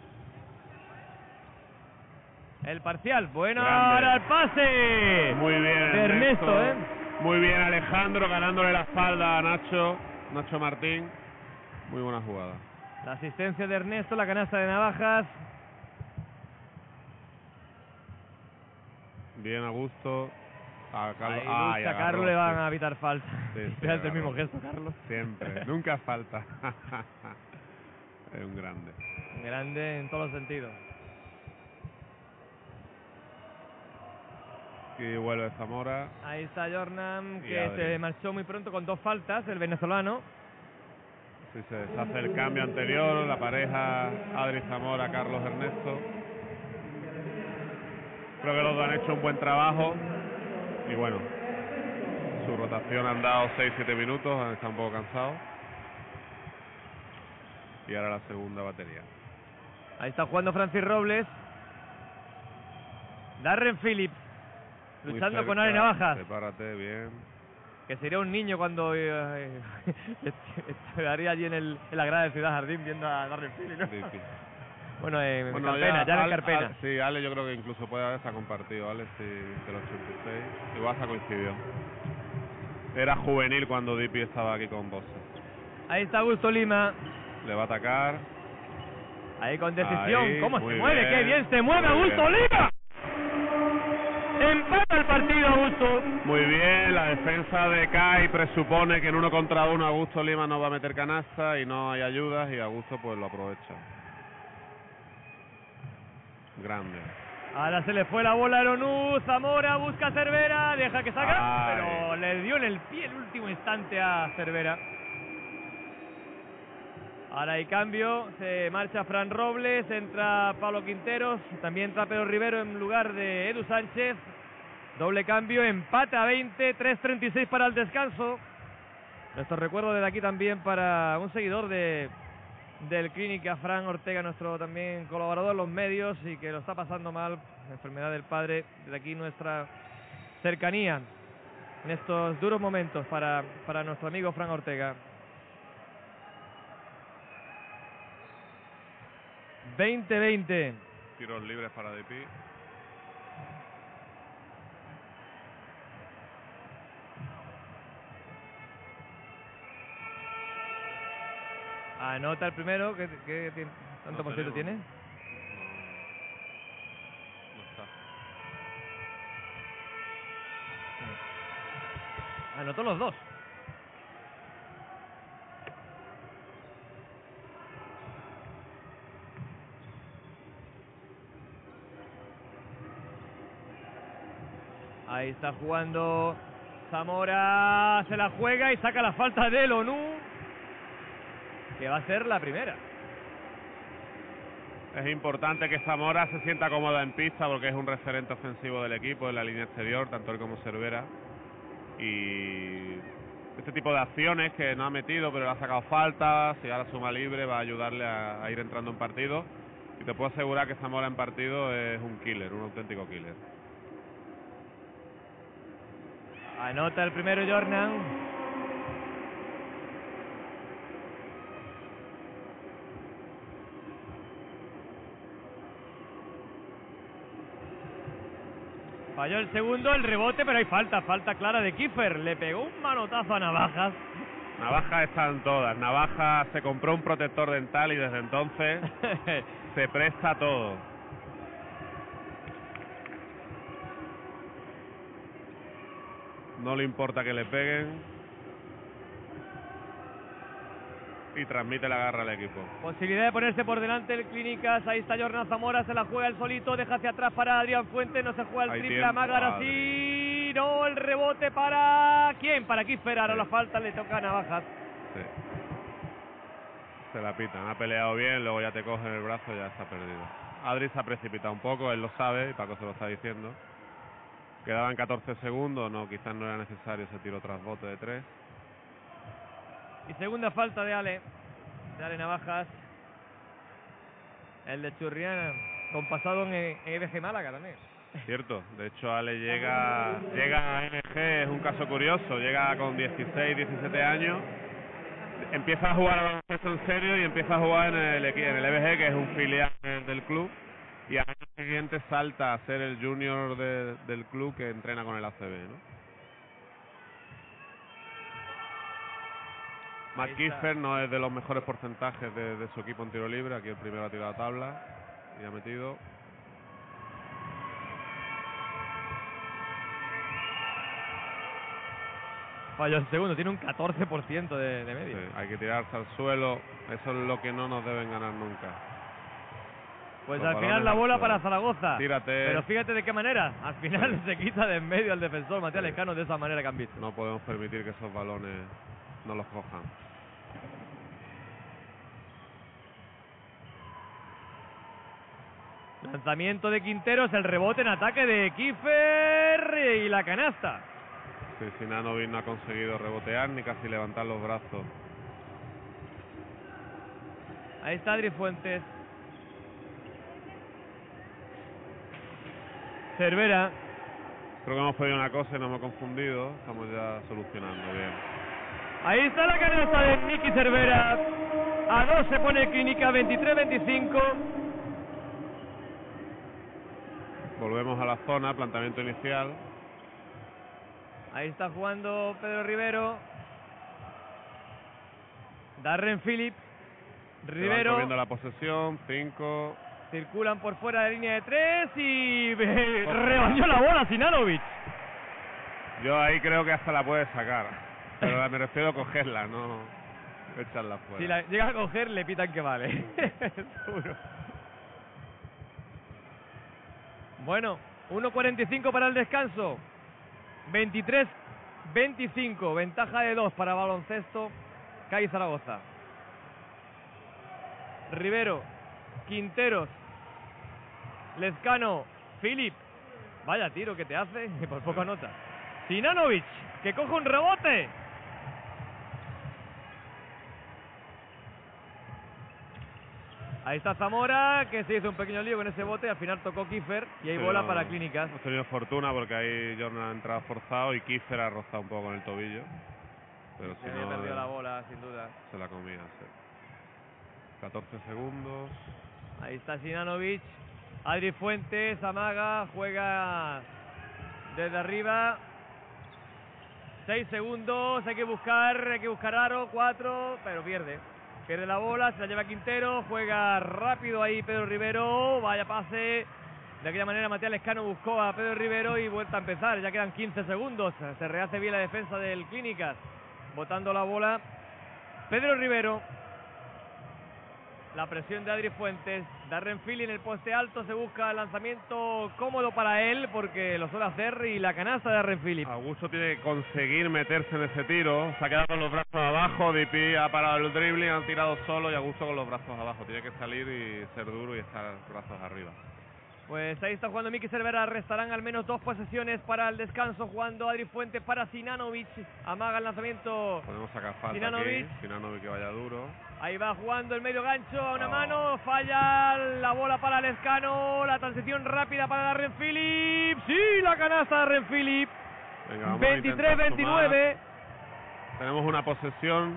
S2: El parcial, bueno
S1: Grande.
S2: ahora el pase.
S1: Muy bien
S2: De Ernesto, ¿eh?
S1: Muy bien Alejandro, ganándole la espalda a Nacho, Nacho Martín. Muy buena jugada.
S2: La asistencia de Ernesto, la canasta de Navajas.
S1: Bien Augusto. A Carlos,
S2: Ahí
S1: ah,
S2: lucha,
S1: y
S2: a
S1: agarró,
S2: Carlos le van
S1: sí.
S2: a evitar falta.
S1: Sí, sí,
S2: Fíjate el
S1: agarró.
S2: mismo gesto, Carlos.
S1: Siempre, nunca falta. Es un grande.
S2: Grande en todos los sentidos.
S1: Y vuelve Zamora.
S2: Ahí está Jordan,
S1: Y
S2: que
S1: Adri.
S2: se marchó muy pronto con dos faltas, el venezolano.
S1: Si se deshace el cambio anterior, la pareja Adri Zamora, Carlos Ernesto. Creo que los dos han hecho un buen trabajo. Y bueno, su rotación han dado seis siete minutos, han estado un poco cansados. Y ahora la segunda batería.
S2: Ahí está jugando Francis Robles. Darren Phillips,
S1: Muy
S2: luchando
S1: cerca,
S2: con Ale Navajas,
S1: Prepárate, bien.
S2: que sería un niño cuando eh, estaría allí en, el, en la grada de Ciudad Jardín viendo a Darren Phillips, ¿no?
S1: Difícil.
S2: Bueno, eh,
S1: Bueno,
S2: Carpena, ya,
S1: Ale-
S2: Carpena.
S1: Ale- sí, Ale yo creo que incluso puede haberse compartido, Ale, sí, del ochenta y seis. Igual se coincidió. Era juvenil cuando Dipi estaba aquí con Bosse.
S2: Ahí está Augusto Lima,
S1: Le va a atacar.
S2: ahí con decisión.
S1: Ahí,
S2: ¿Cómo se
S1: muy
S2: mueve?
S1: bien,
S2: ¡Qué bien se mueve
S1: muy
S2: Augusto
S1: bien.
S2: Lima! Empata el partido Augusto.
S1: Muy bien, la defensa de Kai presupone que en uno contra uno Augusto Lima no va a meter canasta y no hay ayudas, y Augusto pues lo aprovecha. Grande.
S2: Ahora se le fue la bola a Eronú, Zamora busca a Cervera, deja que salga,
S1: Ay.
S2: pero le dio en el pie el último instante a Cervera. Ahora hay cambio, se marcha Fran Robles, entra Pablo Quinteros, también entra Pedro Rivero en lugar de Edu Sánchez. Doble cambio, empate a veinte, tres treinta y seis para el descanso. Nuestro recuerdo desde aquí también para un seguidor de del Clínica, Fran Ortega, nuestro también colaborador en los medios y que lo está pasando mal, la enfermedad del padre. Desde aquí nuestra cercanía en estos duros momentos para, para nuestro amigo Fran Ortega. veinte veinte.
S1: Tiros libres para Dipi.
S2: Anota el primero, ¿qué, qué tiene? ¿Cuánto
S1: No
S2: por ciento
S1: tenemos.
S2: tiene?
S1: No, no está.
S2: Anotó los dos. Ahí está jugando Zamora, se la juega y saca la falta del ONU, que va a ser la primera.
S1: Es importante que Zamora se sienta cómoda en pista porque es un referente ofensivo del equipo en la línea exterior, tanto él como Cervera. Y este tipo de acciones que no ha metido, pero le ha sacado falta, si ahora suma libre, va a ayudarle a, a ir entrando en partido. Y te puedo asegurar que Zamora en partido es un killer, un auténtico killer.
S2: Anota el primero Jordan. Falló el segundo, el rebote, pero hay falta, falta clara de Kiefer. Le pegó un manotazo a Navajas.
S1: Navajas están todas. Navajas se compró un protector dental y desde entonces se presta todo. No le importa que le peguen. Y transmite la garra al equipo.
S2: Posibilidad de ponerse por delante el Clínicas. Ahí está Jordan Zamora, se la juega el solito, deja hacia atrás para Adrián Fuentes, no se juega el
S1: Hay
S2: triple,
S1: tiempo,
S2: amaga así. No, el rebote para... ¿quién? Para Kiefer, ahora
S1: Sí.
S2: la falta le toca a Navajas.
S1: Sí. Se la pitan, ha peleado bien, luego ya te cogen el brazo, ya está perdido. Adri se ha precipitado un poco, él lo sabe, y Paco se lo está diciendo. Quedaban catorce segundos, no, quizás no era necesario ese tiro tras bote de tres.
S2: Y segunda falta de Ale, de Ale Navajas. El de Churriana, con pasado en E B G Málaga también.
S1: Cierto, de hecho Ale llega llega a M G, es un caso curioso, llega con dieciséis, diecisiete años, empieza a jugar a baloncesto en serio y empieza a jugar en el, en el E B G, que es un filial del club, y al año siguiente salta a ser el junior de, del club que entrena con el A C B, ¿no? Matt Kiefer no es de los mejores porcentajes de, de su equipo en tiro libre, aquí el primero ha tirado a tabla y ha metido.
S2: Falló el segundo, tiene un catorce por ciento de, de media.
S1: Sí, hay que tirarse al suelo, eso es lo que no nos deben ganar nunca.
S2: Pues
S1: Los
S2: al final
S1: balones
S2: la
S1: al
S2: bola
S1: suelo.
S2: para Zaragoza.
S1: Tírate.
S2: Pero fíjate de qué manera. Al final
S1: Sí.
S2: se quita de en medio al defensor Matías
S1: Sí.
S2: Lescano de esa manera que han visto.
S1: No podemos permitir que esos balones no los cojan.
S2: Lanzamiento de Quinteros, el rebote en ataque de Kiefer y la canasta.
S1: Sí, Sinanovic no ha conseguido rebotear ni casi levantar los brazos.
S2: Ahí está Adri Fuentes. Cervera.
S1: Creo que hemos pedido una cosa y nos hemos confundido. Estamos ya solucionando bien.
S2: Ahí está la canasta de Miki Cervera. A dos se pone Clínica, veintitrés veinticinco.
S1: Volvemos a la zona, planteamiento inicial.
S2: Ahí está jugando Pedro Rivero. Darren Phillips.
S1: Se van
S2: Rivero.
S1: comiendo la posesión, cinco.
S2: Circulan por fuera de línea de tres y rebañó la bola Sinanovic.
S1: Yo ahí creo que hasta la puede sacar. Pero me refiero a cogerla, no echarla fuera.
S2: Si la llega a coger, le pitan que vale. Seguro. Bueno, uno cuarenta y cinco para el descanso. veintitrés veinticinco. Ventaja de dos para baloncesto. C A I Zaragoza. Rivero. Quinteros. Lezcano. Philip. Vaya tiro que te hace. Y por poco nota. Sinanovic. Que coge un rebote. Ahí está Zamora, que se hizo un pequeño lío con ese bote, al final tocó Kiefer y hay
S1: Sí,
S2: bola
S1: no,
S2: para Clínicas.
S1: Hemos tenido fortuna porque ahí Jordan ha entrado forzado y Kiefer ha rozado un poco con el tobillo. Pero si
S2: Se había
S1: no,
S2: perdido
S1: eh,
S2: la bola, sin duda.
S1: se la comía, sí. catorce segundos.
S2: Ahí está Sinanovic, Adri Fuentes, amaga, juega desde arriba. seis segundos, hay que buscar, hay que buscar aro, cuatro, pero pierde. Pierde la bola, se la lleva Quintero, juega rápido ahí Pedro Rivero, vaya pase. De aquella manera Matías Lescano buscó a Pedro Rivero y vuelta a empezar, ya quedan quince segundos. Se rehace bien la defensa del Clínicas, botando la bola. Pedro Rivero. La presión de Adri Fuentes. Darren Philly en el poste alto. Se busca el lanzamiento cómodo para él porque lo suele hacer. Y la canasta de Darren Philly.
S1: Augusto tiene que conseguir meterse en ese tiro. Se ha quedado con los brazos abajo. D P ha parado el dribbling, han tirado solo y Augusto con los brazos abajo. Tiene que salir y ser duro y estar brazos arriba.
S2: Pues ahí está jugando Miki Cervera. Restarán al menos dos posesiones para el descanso. Jugando Adri Fuentes para Sinanovic. Amaga el lanzamiento.
S1: Podemos sacar falta
S2: Sinanovic.
S1: aquí. Sinanovic que vaya duro.
S2: Ahí va jugando el medio gancho a una
S1: Oh.
S2: mano. Falla la bola para Lescano. La transición rápida para Darren Philip. Sí, la canasta de Darren Philip.
S1: Venga, vamos a
S2: veintitrés
S1: intentar
S2: veintinueve.
S1: sumar. Tenemos una posesión.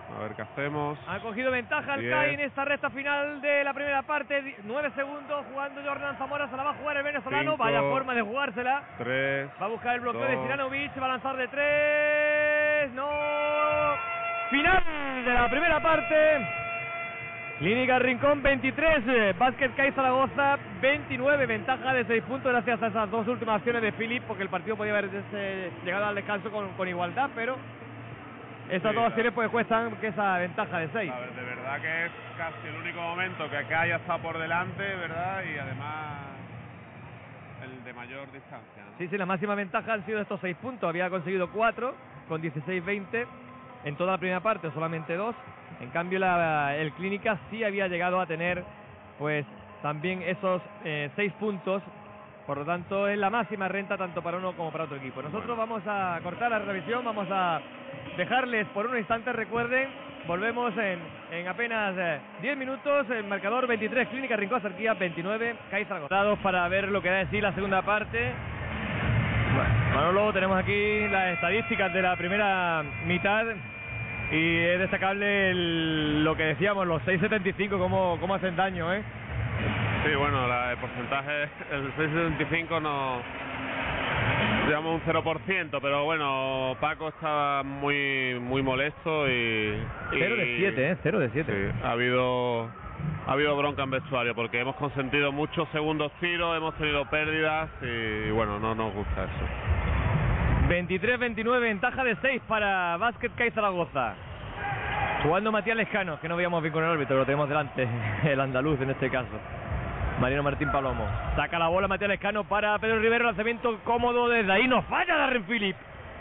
S1: A ver qué hacemos.
S2: Ha cogido ventaja el C A I en esta recta final de la primera parte. nueve segundos jugando Jordan Zamora. Se la va a jugar el venezolano.
S1: Cinco,
S2: Vaya forma de jugársela.
S1: tres.
S2: Va a buscar el bloqueo
S1: dos.
S2: de Sinanovic. Va a lanzar de tres. No. Final de la primera parte. Clínica Rincón veintitrés. Básquet C A I Zaragoza veintinueve. Ventaja de seis puntos gracias a esas dos últimas acciones de Philip. Porque el partido podía haber des, llegado al descanso con, con igualdad. Pero estas
S1: Sí,
S2: dos
S1: la-
S2: acciones pues cuestan que esa ventaja de seis.
S1: A ver, de verdad que es casi el único momento que acá haya estado por delante, ¿verdad? Y además el de mayor distancia, ¿no?
S2: Sí, sí, la máxima ventaja han sido estos seis puntos. Había conseguido cuatro con dieciséis veinte en toda la primera parte, solamente dos. En cambio, la, el Clínica sí había llegado a tener, pues, también esos eh, seis puntos. Por lo tanto, es la máxima renta tanto para uno como para otro equipo. Nosotros vamos a cortar la revisión, vamos a dejarles por un instante, recuerden, volvemos en, en apenas eh, diez minutos, el marcador veintitrés, Clínica Rincón Sarquía, veintinueve, C A I Zaragoza. Para ver lo que da de sí la segunda parte. Bueno, Manolo, tenemos aquí las estadísticas de la primera mitad y es destacable el- lo que decíamos, los seis setenta y cinco, cómo, cómo hacen daño, ¿eh?
S1: Sí, bueno, la, el porcentaje, el seis setenta y cinco no... digamos un cero por ciento, pero bueno, Paco estaba muy muy molesto y...
S2: cero de siete, ¿eh? cero de siete.
S1: Sí, ha habido... Ha habido bronca en vestuario porque hemos consentido muchos segundos tiros, hemos tenido pérdidas y bueno, no nos gusta eso.
S2: veintitrés veintinueve, ventaja de seis para Básquet C A I Zaragoza. Jugando Matías Lescano, que no veíamos bien con el árbitro, lo tenemos delante, el andaluz en este caso. Mariano Martín Palomo. Saca la bola Matías Lescano para Pedro Rivero, lanzamiento cómodo desde ahí, no falla Darren Philip.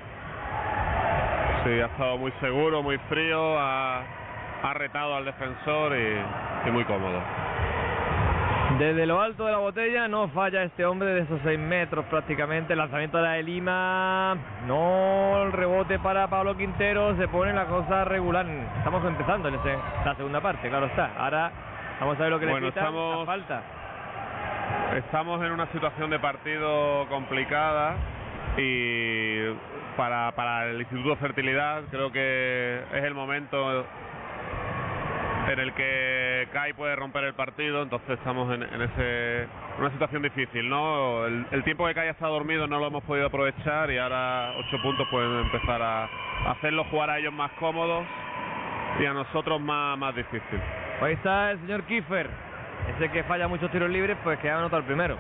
S1: Sí, ha estado muy seguro, muy frío, ha, ha retado al defensor y, y muy cómodo.
S2: Desde lo alto de la botella no falla este hombre de esos seis metros prácticamente. El lanzamiento de la de Lima. No, el rebote para Pablo Quintero. Se pone la cosa regular. Estamos empezando en ese, la segunda parte, claro está. Ahora vamos a ver lo que
S1: Bueno,
S2: le quitan,
S1: estamos-
S2: la falta.
S1: Estamos en una situación de partido complicada y para, para el Instituto de Fertilidad creo que es el momento en el que C A I puede romper el partido, entonces estamos en, en ese, una situación difícil, ¿no? El, el tiempo que C A I ha estado dormido no lo hemos podido aprovechar y ahora ocho puntos pueden empezar a, a hacerlos jugar a ellos más cómodos y a nosotros más, más difícil.
S2: Ahí está el señor Kiefer. Ese que falla muchos tiros libres, pues que ha anotado el primero.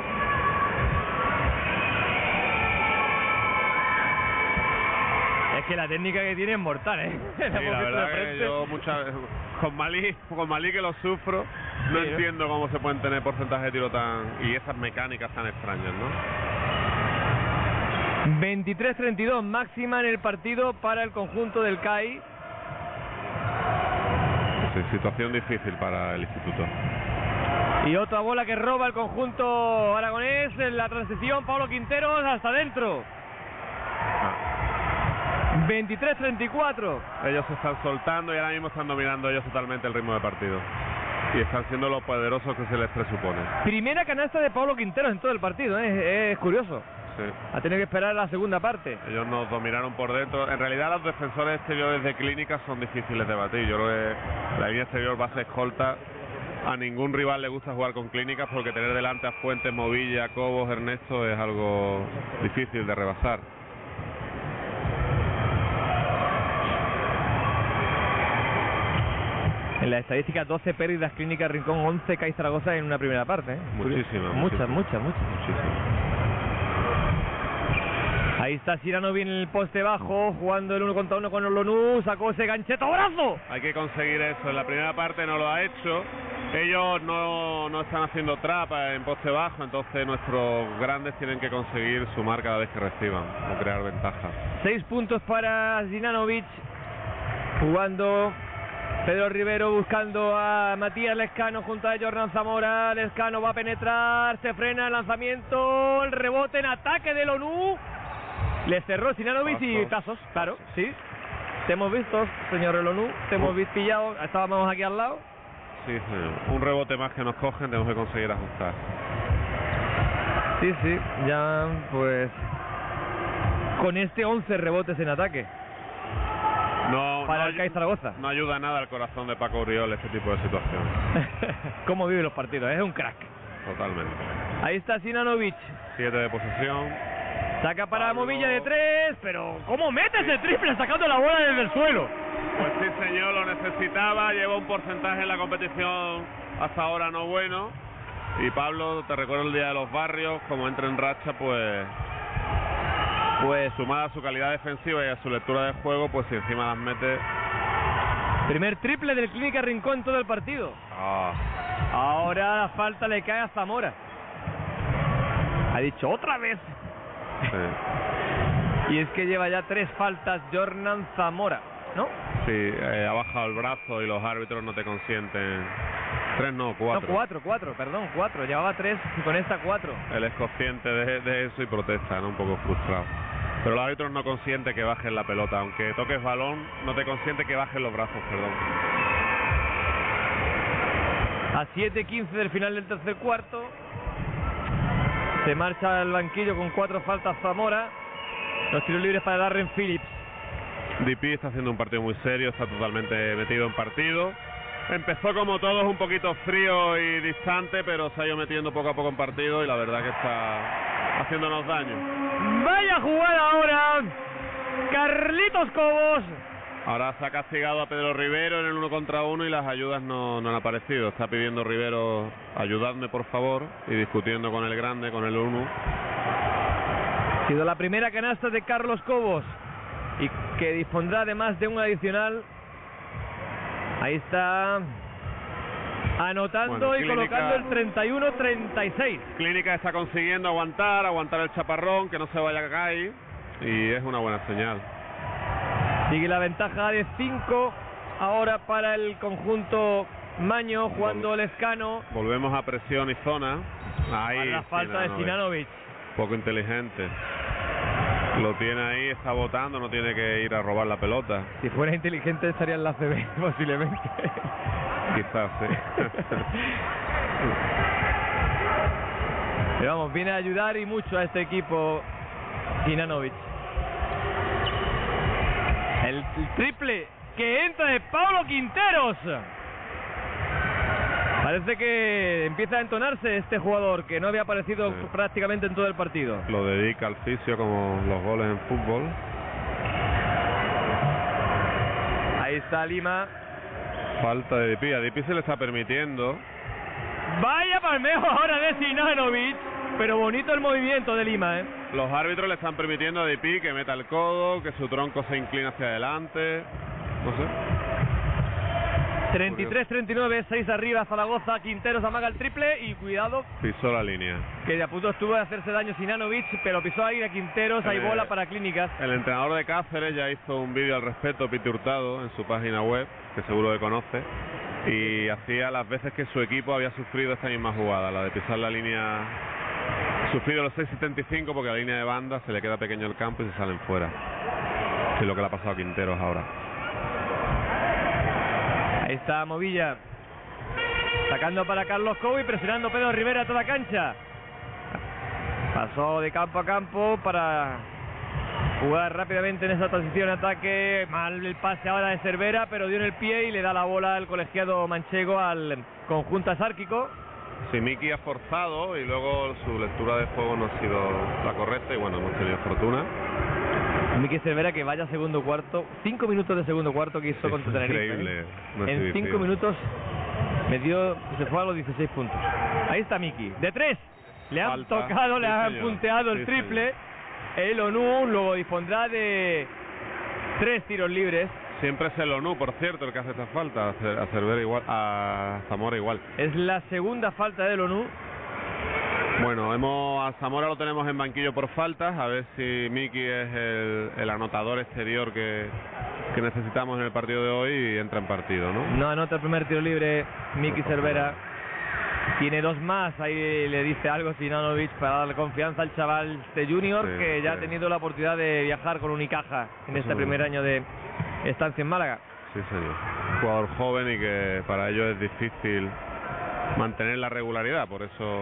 S2: Es que la técnica que tiene es mortal, ¿eh?
S1: Sí,
S2: La hemos
S1: la
S2: visto de
S1: verdad que
S2: frente.
S1: yo muchas con Malí, con Malí que lo sufro, no
S2: Sí, ¿no?
S1: entiendo cómo se pueden tener porcentajes de tiro tan y esas mecánicas tan extrañas, ¿no?
S2: veintitrés treinta y dos, máxima en el partido para el conjunto del C A I.
S1: Sí, situación difícil para el instituto.
S2: Y otra bola que roba el conjunto aragonés en la transición. Pablo Quinteros hasta adentro. veintitrés treinta y cuatro.
S1: Ellos se están soltando y ahora mismo están dominando ellos totalmente el ritmo de partido. Y están siendo los poderosos que se les presupone.
S2: Primera canasta de Pablo Quinteros en todo el partido, ¿eh? Es curioso.
S1: Sí.
S2: Ha tenido que esperar la segunda parte.
S1: Ellos nos dominaron por dentro. En realidad los defensores exteriores de Clínica son difíciles de batir. Yo creo que la línea exterior base escolta. A ningún rival le gusta jugar con Clínicas porque tener delante a Fuentes, Movilla, Cobos, Ernesto es algo difícil de rebasar.
S2: En la estadística, doce pérdidas Clínica Rincón, once C A I Zaragoza en una primera parte, ¿eh?
S1: Muchísimas,
S2: Muchas,
S1: muchísimas.
S2: muchas, muchas.
S1: Muchísimo.
S2: Ahí está Cirano bien en el poste bajo, jugando el uno contra uno con Olonú, sacó ese gancheto, ¡brazo!
S1: Hay que conseguir eso. En la primera parte no lo ha hecho. Ellos no, no están haciendo trap en poste bajo, entonces nuestros grandes tienen que conseguir sumar cada vez que reciban o crear ventaja.
S2: Seis puntos para Zinanovic, jugando Pedro Rivero buscando a Matías Lescano junto a Jordan Zamora. Lescano va a penetrar, se frena el lanzamiento, el rebote en ataque de Olonú. Le cerró Zinanovic y tazos, claro, sí. Te hemos visto, señor Olonú, te hemos visto pillado, estábamos aquí al lado.
S1: Sí, sí, un rebote más que nos cogen, tenemos que conseguir ajustar.
S2: Sí, sí, ya pues con este once rebotes en ataque.
S1: No,
S2: para
S1: no
S2: el C A I Zaragoza.
S1: No ayuda nada al corazón de Paco Uriol este tipo de situaciones.
S2: Cómo vive los partidos, es un crack.
S1: Totalmente.
S2: Ahí está Sinanovic.
S1: Siete de posesión.
S2: Saca para
S1: Pablo.
S2: Movilla de tres, pero ¿cómo mete ese triple sacando la bola desde el suelo?
S1: Pues sí, señor, lo necesitaba. Lleva un porcentaje en la competición hasta ahora no bueno. Y Pablo, te recuerdo el día de los barrios, como entra en racha, pues... Pues sumada a su calidad defensiva y a su lectura de juego, pues si encima las mete...
S2: Primer triple del Clínica Rincón todo el partido.
S1: Ah.
S2: Ahora la falta le cae a Zamora. Ha dicho otra vez.
S1: Sí.
S2: Y es que lleva ya tres faltas Jornan Zamora, ¿no?
S1: Sí, eh, ha bajado el brazo y los árbitros no te consienten. Tres no, cuatro.
S2: No, cuatro, cuatro, perdón, cuatro. Llevaba tres y con esta cuatro.
S1: Él es consciente de, de eso y protesta, ¿no? Un poco frustrado. Pero los árbitros no consienten que bajen la pelota. Aunque toques balón, no te consiente que bajen los brazos, perdón.
S2: A siete quince del final del tercer cuarto. Se marcha al banquillo con cuatro faltas Zamora. Los tiros libres para Darren Phillips.
S1: D P está haciendo un partido muy serio, está totalmente metido en partido. Empezó como todos un poquito frío y distante, pero se ha ido metiendo poco a poco en partido y la verdad que está haciéndonos daño.
S2: Vaya jugada ahora. Carlitos Cobos.
S1: Ahora se ha castigado a Pedro Rivero en el uno contra uno y las ayudas no, no han aparecido. Está pidiendo Rivero, ayudadme por favor, y discutiendo con el grande, con el uno.
S2: Ha sido la primera canasta de Carlos Cobos y que dispondrá además de un adicional. Ahí está anotando
S1: Bueno,
S2: y
S1: Clínica,
S2: colocando el treinta y uno treinta y seis.
S1: Clínica está consiguiendo aguantar, aguantar el chaparrón, que no se vaya a caer, y es una buena señal.
S2: Sigue la ventaja de cinco ahora para el conjunto Maño, jugando
S1: Vol
S2: Lescano.
S1: Volvemos a presión y zona. Ahí
S2: Para la falta de Sinanovic.
S1: Poco inteligente. Lo tiene ahí, está botando, no tiene que ir a robar la pelota.
S2: Si fuera inteligente estaría en la C B, posiblemente.
S1: Quizás, sí.
S2: Pero vamos, viene a ayudar y mucho a este equipo Sinanovic. El, el triple que entra de Pablo Quinteros. Parece que empieza a entonarse este jugador que no había aparecido
S1: sí.
S2: prácticamente en todo el partido.
S1: Lo dedica al fisio como los goles en fútbol.
S2: Ahí está Lima.
S1: Falta de D P. A D P se le está permitiendo.
S2: Vaya palmeo ahora de Sinanovic. Pero bonito el movimiento de Lima, ¿eh?
S1: Los árbitros le están permitiendo a D P que meta el codo, que su tronco se inclina hacia adelante. No sé.
S2: treinta y tres treinta y nueve, seis arriba Zaragoza. Quinteros amaga el triple y cuidado.
S1: Pisó la línea.
S2: Que de a punto estuvo de hacerse daño Sinanovic, pero pisó ahí a Quinteros. Hay
S1: Eh,
S2: bola para Clínicas.
S1: El entrenador de Cáceres ya hizo un vídeo al respecto, Piti Hurtado, en su página web, que seguro que conoce. Y hacía las veces que su equipo había sufrido esta misma jugada, la de pisar la línea. Sufrido los seis setenta y cinco porque la línea de banda se le queda pequeño el campo y se salen fuera. Es lo que le ha pasado a Quinteros ahora.
S2: Ahí está Movilla. Sacando para Carlos Cobo y presionando Pedro Rivera a toda cancha. Pasó de campo a campo para jugar rápidamente en esa transición ataque. Mal el pase ahora de Cervera, pero dio en el pie y le da la bola al colegiado manchego al conjunto asárquico.
S1: Sí, Miki ha forzado y luego su lectura de juego no ha sido la correcta y bueno, hemos tenido fortuna.
S2: Miki Cervera que vaya segundo cuarto, cinco minutos de segundo cuarto que hizo
S1: Sí,
S2: contra Tenerife.
S1: increíble.
S2: ¿eh?
S1: No es
S2: En
S1: difícil.
S2: cinco minutos metió, se fue a los dieciséis puntos. Ahí está Miki, de tres. Le han
S1: Falta.
S2: tocado, le
S1: Sí,
S2: han
S1: señor.
S2: punteado el
S1: Sí,
S2: triple. El ONU luego dispondrá de tres tiros libres.
S1: Siempre es el ONU, por cierto, el que hace esta falta, a Cer- a Cervera igual, a Zamora igual.
S2: Es la segunda falta del ONU.
S1: Bueno, hemos a Zamora lo tenemos en banquillo por faltas, a ver si Miki es el, el anotador exterior que, que necesitamos en el partido de hoy y entra en partido, ¿no?
S2: No anota el primer tiro libre Miki Cervera. Tiene dos más, ahí le dice algo Sinanovic para darle confianza al chaval de Junior,
S1: Sí,
S2: que ya
S1: sí.
S2: ha tenido la oportunidad de viajar con Unicaja en este
S1: Eso.
S2: primer año de estancia en Málaga.
S1: Sí, señor. Un jugador joven y que para ellos es difícil mantener la regularidad, por eso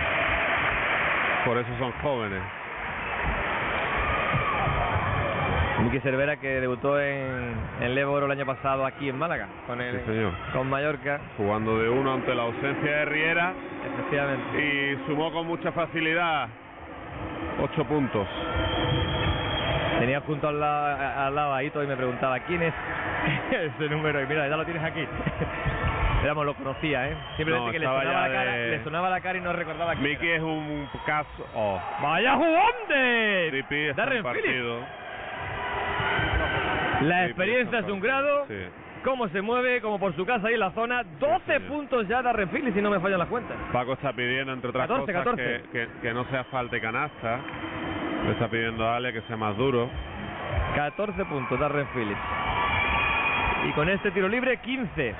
S1: por eso son jóvenes.
S2: Miki Cervera, que debutó en el Éboro el año pasado aquí en Málaga con el
S1: Sí, señor.
S2: con Mallorca.
S1: Jugando de uno ante la ausencia de Riera
S2: Efectivamente.
S1: y sumó con mucha facilidad ocho puntos.
S2: Tenía junto al lado, al lado a Ito y me preguntaba ¿quién es ese número? Y mira, ya lo tienes aquí. Éramos, lo conocía, ¿eh? Simplemente
S1: No,
S2: que le
S1: estaba
S2: sonaba,
S1: ya
S2: la cara,
S1: de-
S2: le sonaba la cara y no recordaba quién
S1: Miki
S2: era.
S1: es un caso. Oh,
S2: ¡Vaya jugón de
S1: D P está en
S2: Darren Phillips!
S1: partido.
S2: La
S1: Sí,
S2: experiencia es un grado.
S1: Sí.
S2: Cómo se mueve, como por su casa ahí en la zona. doce
S1: señor.
S2: puntos ya Darren Phillips, si no me fallan las cuentas.
S1: Paco está pidiendo, entre otras
S2: catorce,
S1: cosas,
S2: catorce.
S1: Que, que, que no sea falta y canasta. Le está pidiendo a Ale que sea más duro.
S2: catorce puntos Darren Phillips. Y con este tiro libre, quince.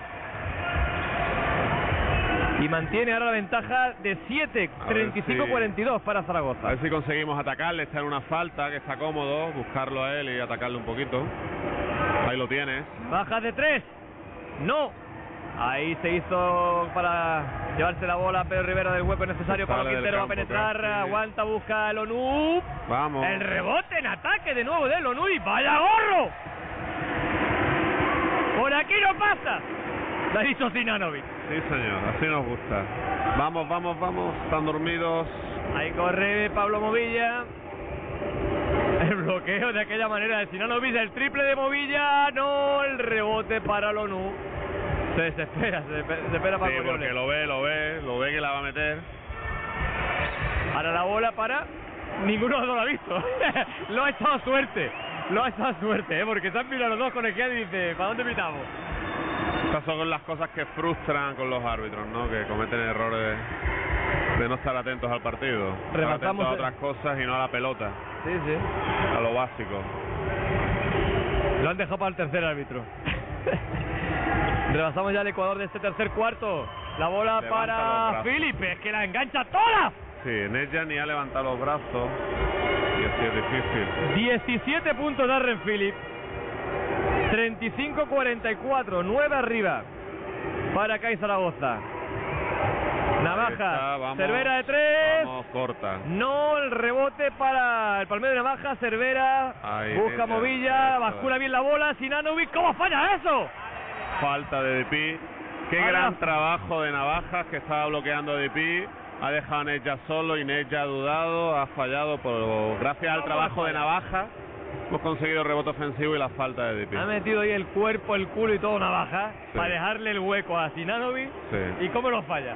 S2: Y mantiene ahora la ventaja de siete,
S1: A ver
S2: treinta y cinco
S1: si-
S2: cuarenta y dos para
S1: A
S2: Zaragoza.
S1: ver si conseguimos atacarle. Está en una falta, que está cómodo. Buscarlo a él y atacarle un poquito. Ahí lo tienes.
S2: Baja de tres. No. Ahí se hizo para llevarse la bola Pedro Rivera del hueco necesario.
S1: Sale
S2: Pablo
S1: del
S2: Quintero va a
S1: campo,
S2: penetrar.
S1: casi.
S2: Aguanta, busca el Onu.
S1: Vamos.
S2: El rebote en ataque de nuevo del Onu. Y vaya gorro. Por aquí no pasa. Lo ha dicho Sinanovic.
S1: Sí, señor. Así nos gusta. Vamos, vamos, vamos. Están dormidos.
S2: Ahí corre Pablo Movilla. El bloqueo de aquella manera de Sinanovic. El triple de Movilla. No, el rebote para el Onu. Se desespera, se desespera, se desespera para
S1: Sí, porque
S2: Corioles.
S1: lo ve, lo ve. Lo ve que la va a meter.
S2: Ahora la bola para... Ninguno lo ha visto. Lo ha echado suerte. Lo ha echado suerte, ¿eh? Porque se han mirado los dos colegiados y dice, ¿para dónde pitamos?
S1: Estas son las cosas que frustran con los árbitros, ¿no? Que cometen errores de, de no estar atentos al partido. Estar
S2: Rebasamos
S1: atentos a
S2: el-
S1: otras cosas y no a la pelota.
S2: Sí, sí.
S1: A lo básico.
S2: Lo han dejado para el tercer árbitro. Rebasamos ya el Ecuador de este tercer cuarto. La bola
S1: Levanta los
S2: para
S1: brazos.
S2: Felipe, que la engancha toda.
S1: Sí, Nedja ni ha levantado los brazos. Y así es difícil.
S2: diecisiete puntos Darren Phillips. treinta y cinco cuarenta y cuatro, nueve arriba para Cai Zaragoza.
S1: Ahí
S2: Navaja,
S1: está, vamos,
S2: Cervera de tres.
S1: Vamos, corta.
S2: No, el rebote para el palmero de Navaja, Cervera.
S1: Ahí,
S2: Busca
S1: Nedja,
S2: Movilla,
S1: eso
S2: bascula
S1: es.
S2: bien la bola. Sinanovic, ¿cómo falla eso?
S1: Falta de D P. Qué
S2: Ahora-
S1: gran trabajo de Navajas, que estaba bloqueando a D P. Ha dejado a Nedja solo y Nedja ha dudado, ha fallado. Por gracias al trabajo de Navaja hemos conseguido el rebote ofensivo y la falta de D P.
S2: Ha metido ahí el cuerpo, el culo y todo Navaja
S1: Sí.
S2: para dejarle el hueco a Sinanovic.
S1: Sí.
S2: ¿Y cómo lo falla?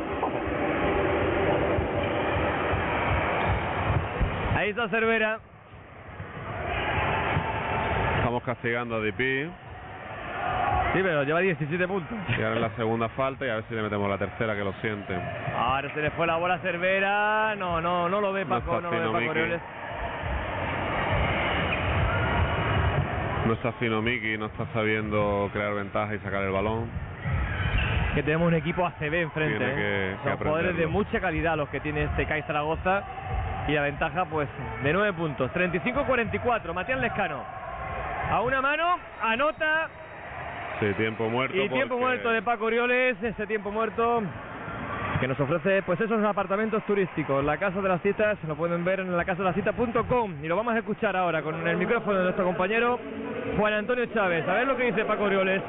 S2: Ahí está Cervera.
S1: Estamos castigando a D P.
S2: Sí, pero lleva diecisiete puntos.
S1: Y ahora en la segunda falta y a ver si le metemos la tercera, que lo sienten.
S2: Ahora se le fue la bola a Cervera. No, no, no lo ve
S1: No
S2: Paco,
S1: está
S2: no, lo ve
S1: fino
S2: Paco
S1: Miki.
S2: Orioles.
S1: No está fino Miki, no está sabiendo crear ventaja y sacar el balón.
S2: Que tenemos un equipo A C B enfrente.
S1: Tiene
S2: ¿eh?
S1: que- que
S2: Son jugadores de
S1: aprenderlo.
S2: mucha calidad los que tiene este Cai Zaragoza. Y la ventaja, pues, de nueve puntos. treinta y cinco cuarenta y cuatro. Matías Lescano. A una mano, anota.
S1: Sí, tiempo muerto.
S2: Y tiempo
S1: porque-
S2: muerto de Paco Orioles. Ese tiempo muerto que nos ofrece, pues, esos apartamentos turísticos. La Casa de las Citas, lo pueden ver en la casa de las citas punto com. Y lo vamos a escuchar ahora con el micrófono de nuestro compañero Juan Antonio Chávez. A ver lo que dice Paco Orioles.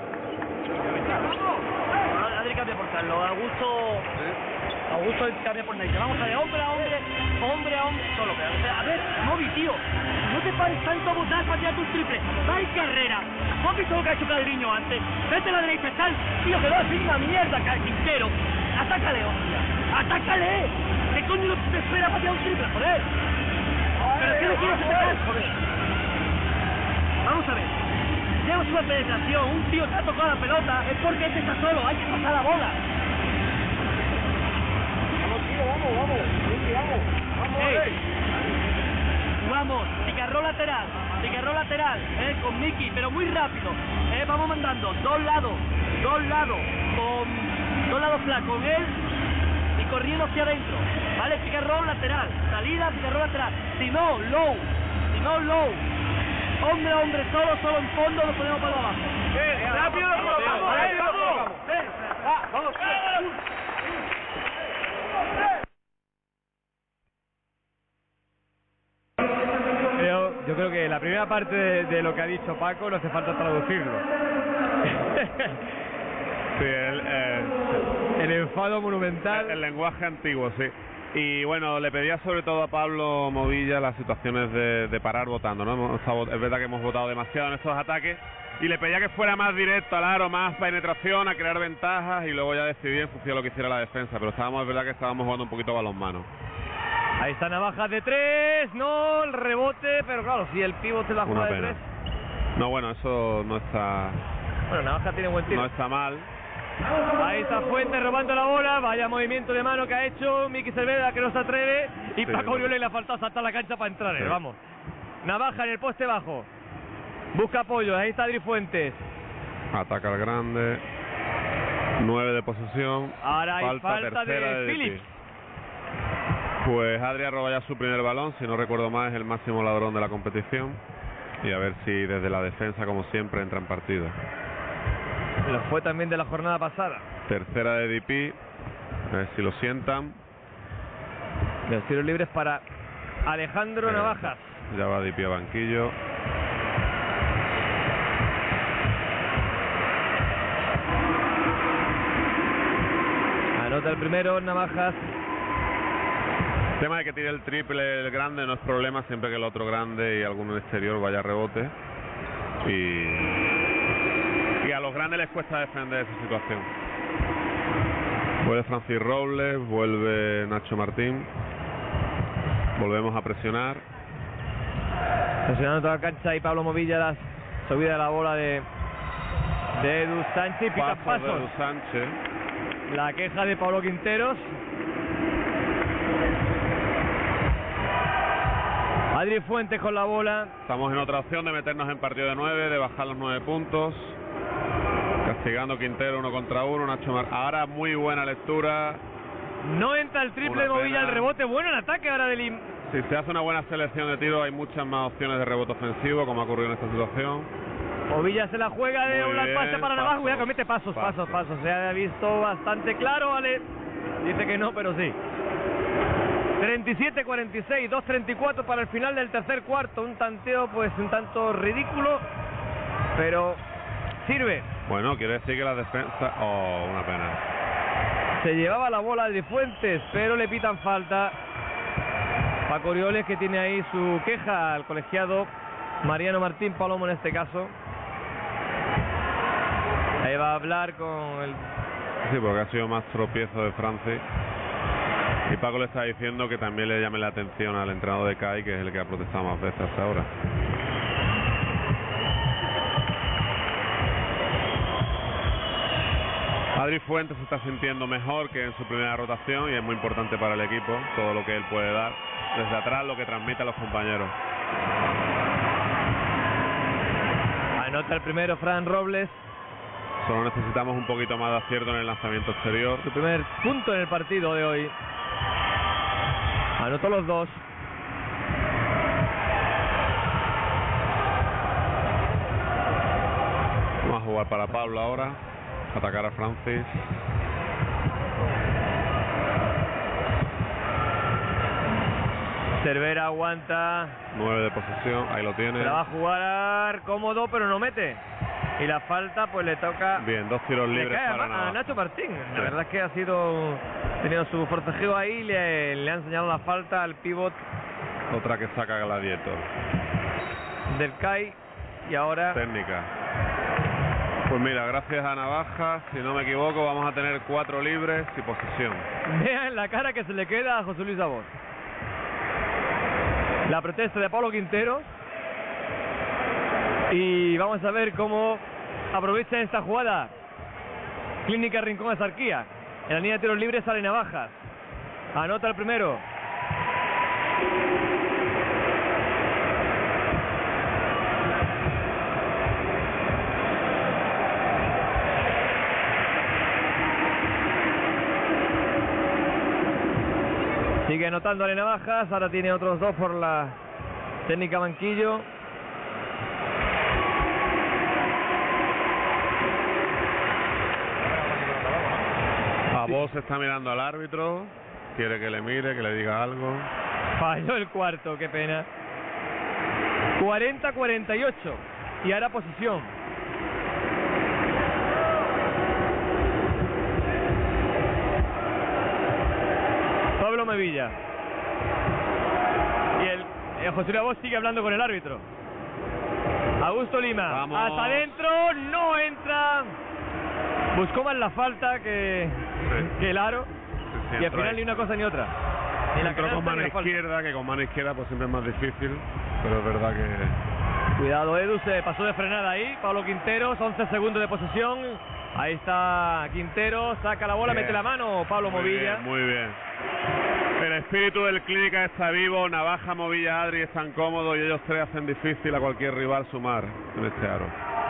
S3: Adri cambia por Carlos, Augusto, Augusto cambia por Neite. Vamos a ver, hombre a hombre, hombre a hombre, solo que, o sea, a ver, Movi, tío, no te pares tanto a botar para tirar tus triples, va en carrera. ¿No has visto lo que ha hecho Cadriño antes? Vete a la derecha, sal, tío, que va a decir una mierda, Quintero. Atácale, hostia, atácale. ¿Qué coño no te espera para tirar un triple, joder? ¿Pero qué le quieres hacer, joder? Vamos a ver. Llevas una penetración, un tío te ha tocado la pelota, es porque este está solo, hay que pasar la bola. Vamos, tío, vamos, vamos, sí, vamos, vamos, hey. Vamos, picarró lateral, picarró lateral, eh, con Miki, pero muy rápido, eh, vamos mandando, dos lados, dos lados, con dos lados flat, con él y corriendo hacia adentro, vale, picarró lateral, salida, picarró lateral, si no, low, si no, low. Hombre, hombre, solo, solo en fondo lo ponemos para abajo.
S4: Eh, rápido,
S3: vamos,
S4: vamos,
S3: vamos,
S4: vamos,
S3: eh,
S4: vamos.
S3: vamos. Eh, ah, vamos.
S2: Yo, yo creo que la primera parte de, de lo que ha dicho Paco no hace falta traducirlo.
S1: Sí, el, eh,
S2: el enfado monumental.
S1: El, el lenguaje antiguo, sí. Y bueno, le pedía sobre todo a Pablo Movilla las situaciones de, de parar votando, ¿no? Hemos estado, es verdad que hemos votado demasiado en estos ataques y le pedía que fuera más directo al aro, más penetración, a crear ventajas y luego ya decidir en función de lo que hiciera la defensa, pero estábamos, es verdad que estábamos jugando un poquito balonmano.
S2: Ahí está Navajas de tres, no, el rebote, pero claro, si el pivote la juega de tres.
S1: No, bueno, eso no está...
S2: Bueno, Navaja tiene buen tiro.
S1: No está mal.
S2: Ahí está Fuentes robando la bola, vaya movimiento de mano que ha hecho Miki Cervera, que no se atreve, y sí, Paco Oriole le ha faltado saltar la cancha para entrar, sí. Vamos. Navaja en el poste bajo, busca apoyo, ahí está Adri Fuentes.
S1: Ataca al grande, nueve de posesión.
S2: Ahora hay
S1: falta,
S2: falta de, de Phillips.
S1: Pues Adri roba ya su primer balón, si no recuerdo mal es el máximo ladrón de la competición. Y a ver si desde la defensa, como siempre, entra en partido.
S2: Lo fue también de la jornada pasada.
S1: Tercera de D P, a ver si lo sientan.
S2: Los tiros libres para Alejandro eh, Navajas.
S1: Ya va D P a banquillo.
S2: Anota el primero, Navajas.
S1: El tema de que tire el triple el grande no es problema, siempre que el otro grande y alguno exterior vaya a rebote. Y... y a los grandes les cuesta defender esa situación. Vuelve Francis Robles, vuelve Nacho Martín. Volvemos a presionar.
S2: Presionando toda la cancha y Pablo Movilla, la subida de la bola de, de Edu Sánchez. Y pica pasos.
S1: De Edu Sánchez.
S2: La queja de Pablo Quinteros. Adri Fuentes con la bola.
S1: Estamos en otra opción de meternos en partido de nueve, de bajar los nueve puntos. Castigando Quintero uno contra uno. Nacho Mar... Ahora muy buena lectura.
S2: No entra el triple de Movilla, el rebote bueno en ataque ahora de Lim.
S1: Si se hace una buena selección de tiro, hay muchas más opciones de rebote ofensivo, como ha ocurrido en esta situación.
S2: Movilla se la juega de un pase para Navaja. Cuidado que mete pasos, pasos, pasos, pasos. Se ha visto bastante claro, ¿vale? Dice que no, pero sí. treinta y siete cuarenta y seis, dos treinta y cuatro para el final del tercer cuarto. Un tanteo pues un tanto ridículo, pero sirve.
S1: Bueno, quiere decir que la defensa... Oh, una pena.
S2: Se llevaba la bola de Fuentes, pero le pitan falta. Paco Orioles, que tiene ahí su queja al colegiado Mariano Martín Palomo en este caso. Ahí va a hablar con el...
S1: Sí, porque ha sido más tropiezo de Francis. Y Paco le está diciendo que también le llame la atención al entrenador de C A I, que es el que ha protestado más veces hasta ahora. Adri Fuentes se está sintiendo mejor que en su primera rotación y es muy importante para el equipo todo lo que él puede dar desde atrás, lo que transmite a los compañeros.
S2: Anota el primero Fran Robles.
S1: Solo necesitamos un poquito más de acierto en el lanzamiento exterior.
S2: Su primer punto en el partido de hoy. Anotó los dos.
S1: Vamos a jugar para Pablo ahora. Atacar a Francis.
S2: Cervera aguanta.
S1: nueve de posesión, ahí lo tiene.
S2: La va a jugar cómodo, pero no mete. Y la falta pues le toca.
S1: Bien, dos tiros libres para
S2: a,
S1: Navaja.
S2: a Nacho Martín. La
S1: sí.
S2: verdad es que ha sido tenido su forcejeo ahí, le, le ha enseñado la falta al pívot.
S1: Otra que saca Gladiator.
S2: Del C A I. Y ahora.
S1: Técnica. Pues mira, gracias a Navaja, si no me equivoco, vamos a tener cuatro libres y posesión.
S2: Vean la cara que se le queda a José Luis Abos. La protesta de Pablo Quintero. Y vamos a ver cómo aprovecha esta jugada Clínica Rincón de Sarquía. En la línea de tiros libres sale Navajas. Anota el primero. Sigue anotando a Navajas. Ahora tiene otros dos por la técnica banquillo.
S1: Abos está mirando al árbitro. Quiere que le mire, que le diga algo.
S2: Falló el cuarto, qué pena. cuarenta cuarenta y ocho. Y ahora posición. Pablo Movilla. Y el, el José Luis Bosch sigue hablando con el árbitro. Augusto Lima.
S1: Vamos.
S2: Hasta adentro. No entra. Buscó más la falta que,
S1: Sí.
S2: que el aro.
S1: Sí, sí,
S2: Y al
S1: entró
S2: final
S1: ahí.
S2: ni una cosa ni otra. Ni la
S1: Entró
S2: canasta
S1: con mano
S2: ni la falta.
S1: izquierda, que con mano izquierda pues siempre es más difícil, pero es verdad que...
S2: Cuidado, Edu, se pasó de frenada ahí. Pablo Quinteros, once segundos de posesión. Ahí está Quinteros, saca la bola,
S1: Bien.
S2: mete la mano. Pablo
S1: Muy
S2: Movilla.
S1: bien, muy bien. El espíritu del Clínica está vivo, Navaja, Movilla, Adri están cómodos y ellos tres hacen difícil a cualquier rival sumar en este aro.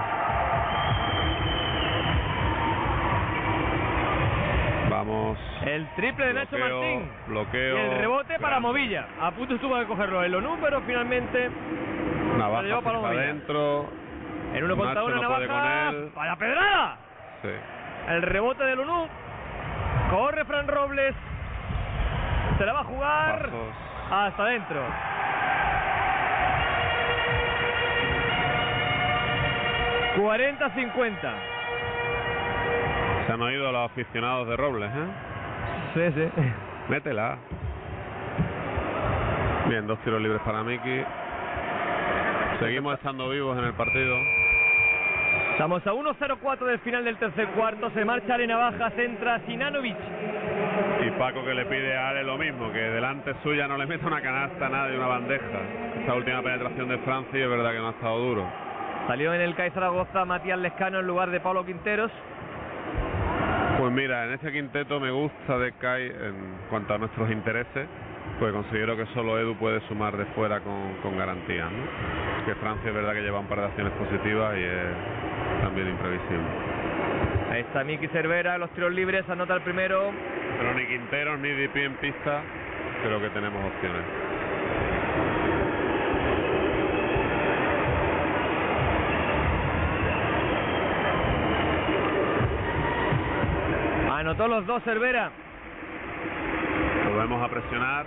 S1: Vamos.
S2: El triple de Nacho
S1: Bloqueo,
S2: Martín.
S1: bloqueo.
S2: Y el rebote para
S1: grande.
S2: Movilla. A punto estuvo de cogerlo en los números, finalmente.
S1: Navaja
S2: Lo llevó Pablo
S1: fija
S2: Movilla.
S1: adentro.
S2: En uno contra
S1: Nacho
S2: uno,
S1: no puede
S2: Navaja.
S1: con él.
S2: ¡Para Pedrada!
S1: Sí.
S2: El rebote del Unú. Corre Fran Robles. Se la va a jugar
S1: Pasos.
S2: hasta adentro. cuarenta cincuenta.
S1: Se han oído los aficionados de Robles, ¿eh?
S2: Sí, sí.
S1: Métela. Bien, dos tiros libres para Miki. Seguimos estando vivos en el partido.
S2: Estamos a uno cero cuatro del final del tercer cuarto. Se marcha Ale Navaja, centra Sinanovic.
S1: Y Paco que le pide a Ale lo mismo, que delante suya no le meta una canasta, nada de una bandeja. Esta última penetración de Francia y es verdad que no ha estado duro.
S2: Salió en el C A I Zaragoza Matías Lescano en lugar de Pablo Quinteros.
S1: Pues mira, en este quinteto me gusta de C A I en cuanto a nuestros intereses, pues considero que solo Edu puede sumar de fuera con, con garantía, ¿no? Que Francia es verdad que lleva un par de acciones positivas y es también imprevisible.
S2: Ahí está Miki Cervera, los tiros libres, anota el primero.
S1: Pero ni Quinteros ni D P en pista, creo que tenemos opciones.
S2: Anotó los dos Cervera.
S1: Volvemos a presionar.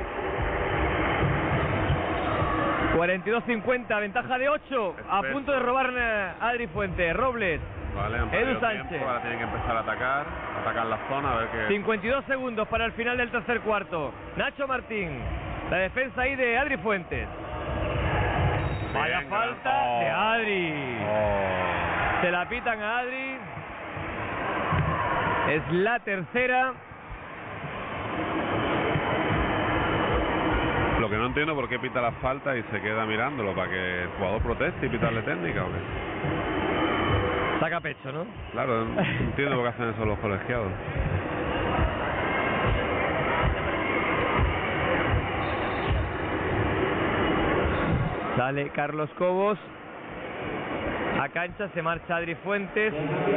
S2: cuarenta y dos cincuenta, ventaja de ocho. A
S1: Espeso.
S2: punto de robar eh, Adri Fuentes. Robles.
S1: Vale, han
S2: Edu
S1: perdido
S2: Sánchez.
S1: tiempo, ahora tienen que empezar a atacar, atacar la zona, a ver qué...
S2: cincuenta y dos segundos para el final del tercer cuarto. Nacho Martín. La defensa ahí de Adri Fuentes. Vaya
S1: Bien,
S2: falta
S1: gran- oh.
S2: de Adri.
S1: Oh.
S2: Se la pitan a Adri. Es la tercera.
S1: Lo que no entiendo por qué pita la falta y se queda mirándolo, para que el jugador proteste y pitarle técnica o qué.
S2: Saca pecho, ¿no?
S1: Claro, no entiendo por qué hacen eso los colegiados.
S2: Sale Carlos Cobos. A cancha se marcha Adri Fuentes.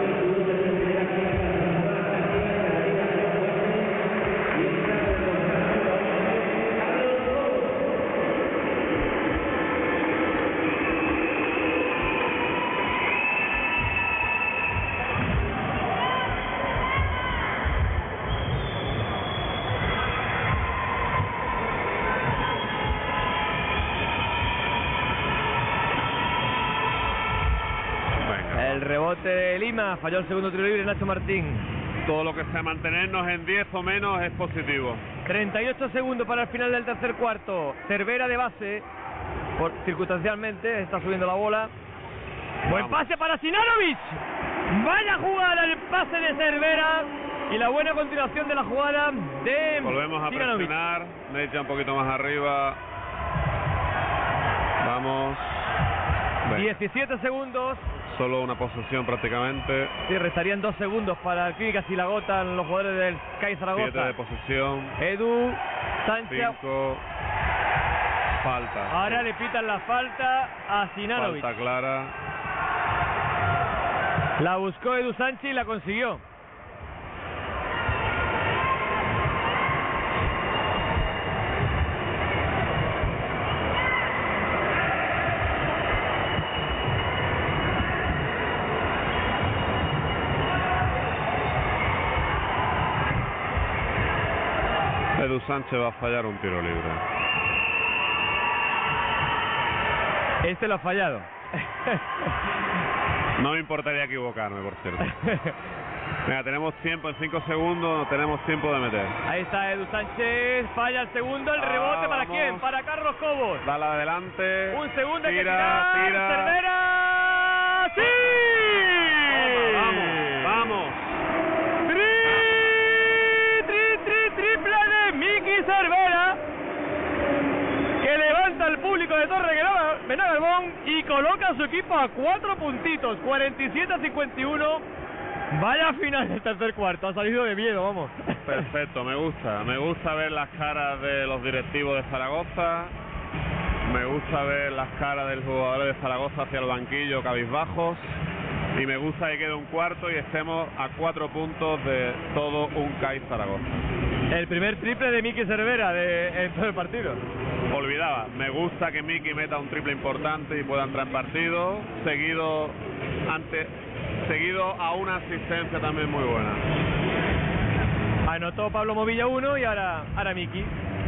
S1: Venga,
S2: El rebote de Lima. Falló el segundo tiro libre Nacho Martín.
S1: todo lo que sea mantenernos en diez o menos es positivo.
S2: treinta y ocho segundos para el final del tercer cuarto. Cervera de base. Por, circunstancialmente está subiendo la bola. Buen
S1: Vamos.
S2: pase para Sinanovic. Vaya jugada el pase de Cervera. Y la buena continuación de la jugada de
S1: Volvemos a
S2: Sinanovic.
S1: presionar, Necha un poquito más arriba. Vamos. Venga,
S2: diecisiete segundos.
S1: solo una posesión prácticamente.
S2: Sí, restarían dos segundos para el Clínica si la agotan los jugadores del C A I
S1: siete
S2: Zaragoza.
S1: de posesión.
S2: Edu Sánchez.
S1: cinco. Falta.
S2: Ahora le pitan la falta a Sinanovic.
S1: Falta clara.
S2: La buscó Edu Sánchez y la consiguió.
S1: Edu Sánchez va a fallar un tiro libre.
S2: Este lo ha fallado.
S1: No me importaría equivocarme, por cierto. Venga, tenemos tiempo, en cinco segundos no tenemos tiempo de meter.
S2: Ahí está Edu Sánchez, falla el segundo, el
S1: Ah,
S2: rebote para
S1: vamos.
S2: quién, para Carlos Cobos.
S1: Dale adelante.
S2: Un segundo, hay que
S1: tira,
S2: tirar.
S1: tira.
S2: Cervera, ¡sí!
S1: Toma, vamos, vamos.
S2: Tri, tri, tri, triple de Miki Cervera, que levanta al público de Torre Benagarbón y coloca a su equipo a cuatro puntitos, cuarenta y siete a cincuenta y uno. Vaya final del tercer cuarto, ha salido de miedo, vamos.
S1: Perfecto, me gusta. Me gusta ver las caras de los directivos de Zaragoza. Me gusta ver las caras de los jugadores de Zaragoza hacia el banquillo cabizbajos. Y me gusta que quede un cuarto y estemos a cuatro puntos de todo un C A I Zaragoza.
S2: El primer triple de Miki Cervera de, en todo el partido.
S1: Olvidaba, me gusta que Miki meta un triple importante y pueda entrar en partido, seguido ante, seguido a una asistencia también muy buena.
S2: Anotó Pablo Movilla uno y ahora, ahora Miki.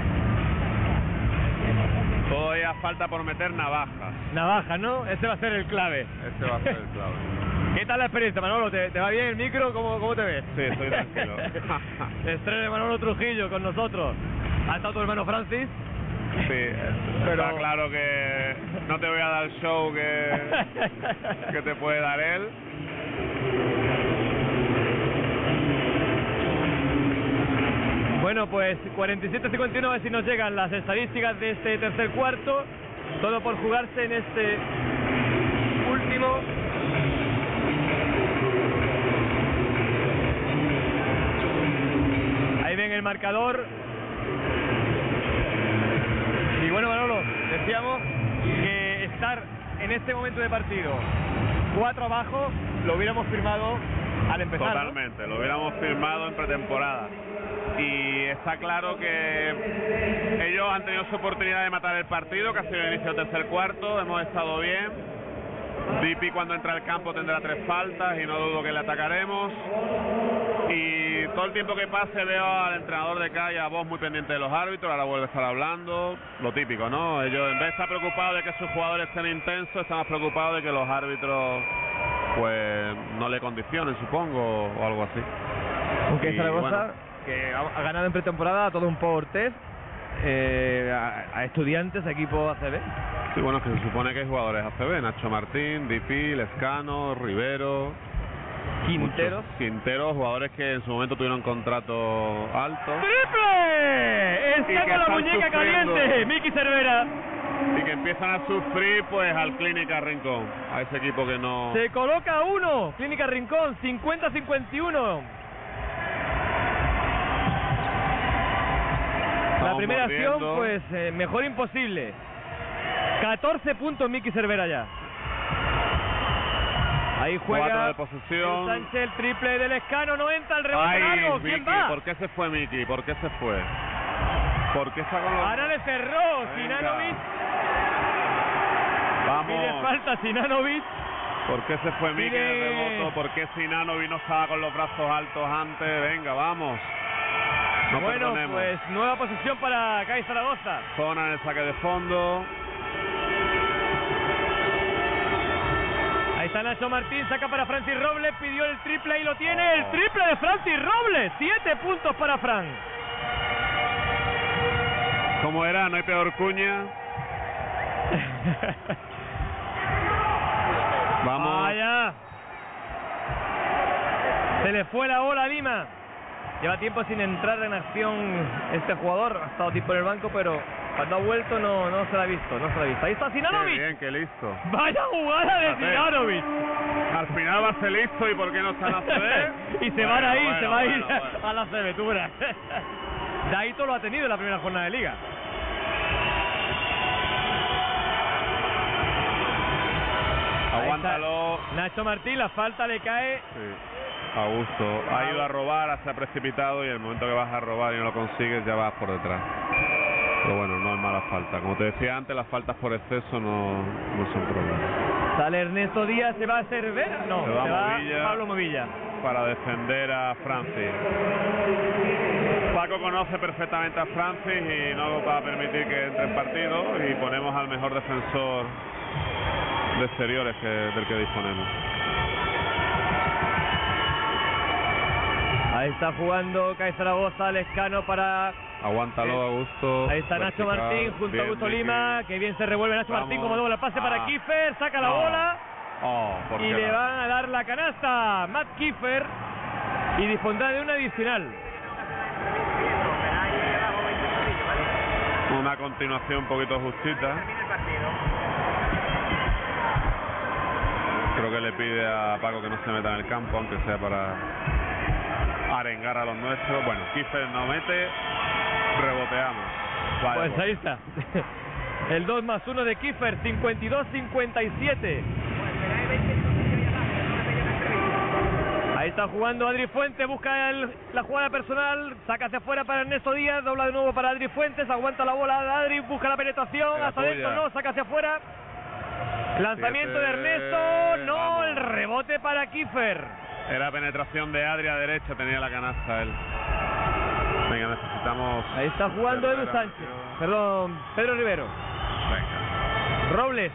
S1: Todavía falta por meter navajas.
S2: Navaja, ¿no? Ese va a ser el clave.
S1: Ese va a ser el clave.
S2: ¿Qué tal la experiencia, Manolo? ¿Te, te va bien el micro? ¿Cómo, cómo te ves?
S1: Sí, estoy tranquilo.
S2: Estreno de Manolo Trujillo con nosotros. ¿Ha estado tu hermano Francis?
S1: Sí,
S2: Pero-
S1: está claro que no te voy a dar el show que, que te puede dar él.
S2: Bueno, pues cuarenta y siete a cincuenta y uno, a ver si nos llegan las estadísticas de este tercer cuarto. Todo por jugarse en este último. Ahí ven el marcador. Y bueno, Manolo, decíamos que estar en este momento de partido cuatro abajo lo hubiéramos firmado al empezar, ¿no?
S1: Totalmente, lo hubiéramos firmado en pretemporada. Y está claro que ellos han tenido su oportunidad de matar el partido, que ha sido el inicio del tercer cuarto, hemos estado bien. Dipi cuando entra al campo tendrá tres faltas y no dudo que le atacaremos. Y todo el tiempo que pase veo al entrenador de calle, a vos muy pendiente de los árbitros, ahora vuelve a estar hablando, lo típico, ¿no? Ellos en vez de estar preocupados de que sus jugadores estén intensos, están más preocupados de que los árbitros pues no le condicionen, supongo, o algo así.
S2: Aunque
S1: Y,
S2: Zaragoza,
S1: bueno,
S2: que ha, ha ganado en pretemporada a todo un Power Test, eh, a, a estudiantes, a equipo A C B.
S1: sí, bueno, es que se supone que hay jugadores A C B, Nacho Martín, Dipi, Lescano, Rivero,
S2: Quinteros.
S1: muchos Quinteros, jugadores que en su momento tuvieron contrato alto
S2: ¡Triple!
S1: Y que
S2: ¡Escapa la
S1: están
S2: muñeca
S1: sufriendo.
S2: caliente! Miki Cervera.
S1: y que empiezan a sufrir pues al Clínica Rincón, a ese equipo que no...
S2: Se coloca a uno. Clínica Rincón, cincuenta a cincuenta y uno. La
S1: Estamos
S2: primera
S1: mordiendo.
S2: acción, pues, eh, mejor imposible. catorce puntos Miki Cervera ya. Ahí
S1: Cuatro
S2: juega
S1: de posesión.
S2: el Sánchez, el triple del Escano, no entra el rebote
S1: Ay,
S2: largo. ¿Quién
S1: Miki,
S2: va?
S1: ¿por qué se fue Miki? ¿Por qué se fue? ¿Por qué está con los...
S2: Ahora le cerró
S1: Venga.
S2: Sinanovic. Pide
S1: Vamos.
S2: falta Sinanovic.
S1: ¿Por qué se fue Miki en el
S2: Pide-
S1: rebote? ¿Por qué Sinanovic no estaba con los brazos altos antes? Venga, vamos. No
S2: Bueno,
S1: perdonemos.
S2: pues nueva posición para C A I Zaragoza.
S1: Zona en el saque de fondo.
S2: Ahí está Nacho Martín, saca para Francis Robles, pidió el triple y lo tiene, el triple de Francis Robles, siete puntos para Fran.
S1: ¿Cómo era? No hay peor cuña. Vamos.
S2: Vaya. Se le fue la ola a Lima. Lleva tiempo sin entrar en acción este jugador, ha estado tiempo en el banco, pero cuando ha vuelto no, no se la ha visto, no se la ha visto. Ahí está
S1: Qué
S2: Sinanovic.
S1: bien, qué listo.
S2: Vaya jugada de
S1: Fíjate.
S2: Sinanovic.
S1: Al final va a ser listo y ¿por qué no está en la C B?
S2: Y se
S1: Bueno,
S2: van ahí,
S1: bueno,
S2: se va a ir
S1: bueno, bueno.
S2: a la C B, tú verás. Daito lo ha tenido en la primera jornada de liga. Ahí
S1: Aguántalo.
S2: está Nacho Martín, la falta le cae.
S1: Sí, a gusto. Ha ido a robar, se ha precipitado y en el momento que vas a robar y no lo consigues ya vas por detrás. Pero bueno, no es mala falta. Como te decía antes, las faltas por exceso no, no son problema.
S2: Sale Ernesto Díaz, se va a Cervera. No,
S1: Se
S2: se
S1: va
S2: va,
S1: Movilla.
S2: Pablo Movilla.
S1: Para defender a Francis. Paco conoce perfectamente a Francis y no va a permitir que entre en partido y ponemos al mejor defensor de exteriores que, del que disponemos.
S2: Ahí está jugando CAI Zaragoza, Lescano para...
S1: Aguántalo,
S2: eh,
S1: Augusto.
S2: Ahí está Nacho
S1: vertical,
S2: Martín junto
S1: bien,
S2: a Augusto
S1: Miki.
S2: Lima, que bien se revuelve Nacho
S1: Vamos.
S2: Martín como doble pase
S1: Ah.
S2: para Kiefer, saca la
S1: No.
S2: bola
S1: Oh, ¿por
S2: y
S1: qué
S2: le
S1: no?
S2: van a dar la canasta Matt Kiefer y dispondrá de una adicional.
S1: Una continuación un poquito justita. Creo que le pide a Paco que no se meta en el campo, aunque sea para arengar a los nuestros. Bueno, Kiefer no mete, reboteamos. Vale,
S2: Pues
S1: bueno.
S2: ahí está. El dos más uno de Kiefer, cincuenta y dos cincuenta y siete. Ahí está jugando Adri Fuentes, busca el, la jugada personal, saca hacia afuera para Ernesto Díaz, dobla de nuevo para Adri Fuentes, aguanta la bola de Adri, busca la penetración,
S1: Era
S2: hasta
S1: tuya.
S2: adentro no, saca hacia afuera. Lanzamiento
S1: Siete,
S2: de Ernesto, no,
S1: vamos.
S2: el rebote para Kiefer.
S1: Era penetración de Adri a derecha, tenía la canasta él. Venga, necesitamos...
S2: Ahí está jugando Edu
S1: Cervera,
S2: Sánchez,
S1: metió.
S2: perdón, Pedro Rivero.
S1: Venga.
S2: Robles.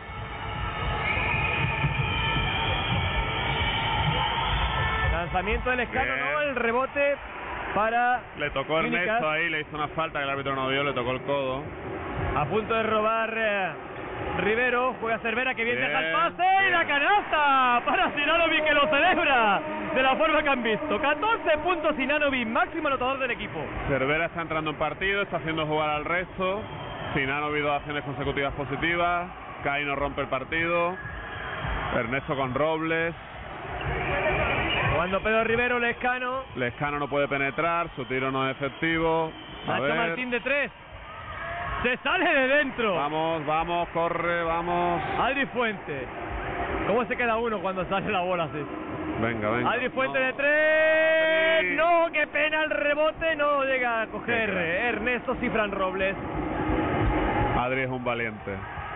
S2: Lanzamiento del Escano,
S1: Bien.
S2: no, el rebote para
S1: Le tocó
S2: Clínicas.
S1: Ernesto ahí, le hizo una falta que el árbitro no vio, le tocó el codo.
S2: A punto de robar eh, Rivero, juega Cervera que bien,
S1: Bien,
S2: deja el pase y
S1: bien.
S2: la canasta para Sinanovic que lo celebra de la forma que han visto. catorce puntos Sinanovic, máximo anotador del equipo.
S1: Cervera está entrando en partido, está haciendo jugar al resto. Sinanovic dos acciones consecutivas positivas. Kai no rompe el partido. Ernesto con Robles.
S2: Jugando Pedro Rivero, Lescano.
S1: Lescano no puede penetrar, su tiro no es efectivo. A
S2: Nacho
S1: ver.
S2: Martín de tres. Se sale de dentro.
S1: Vamos, vamos, corre, vamos.
S2: Adri Fuente. ¿Cómo se queda uno cuando sale la bola así?
S1: Venga, venga.
S2: Adri Fuente
S1: No.
S2: de tres.
S1: Adri.
S2: No, qué pena el rebote. No llega a coger
S1: Qué crack.
S2: eh, Ernesto Cifran Robles.
S1: Adri es un valiente.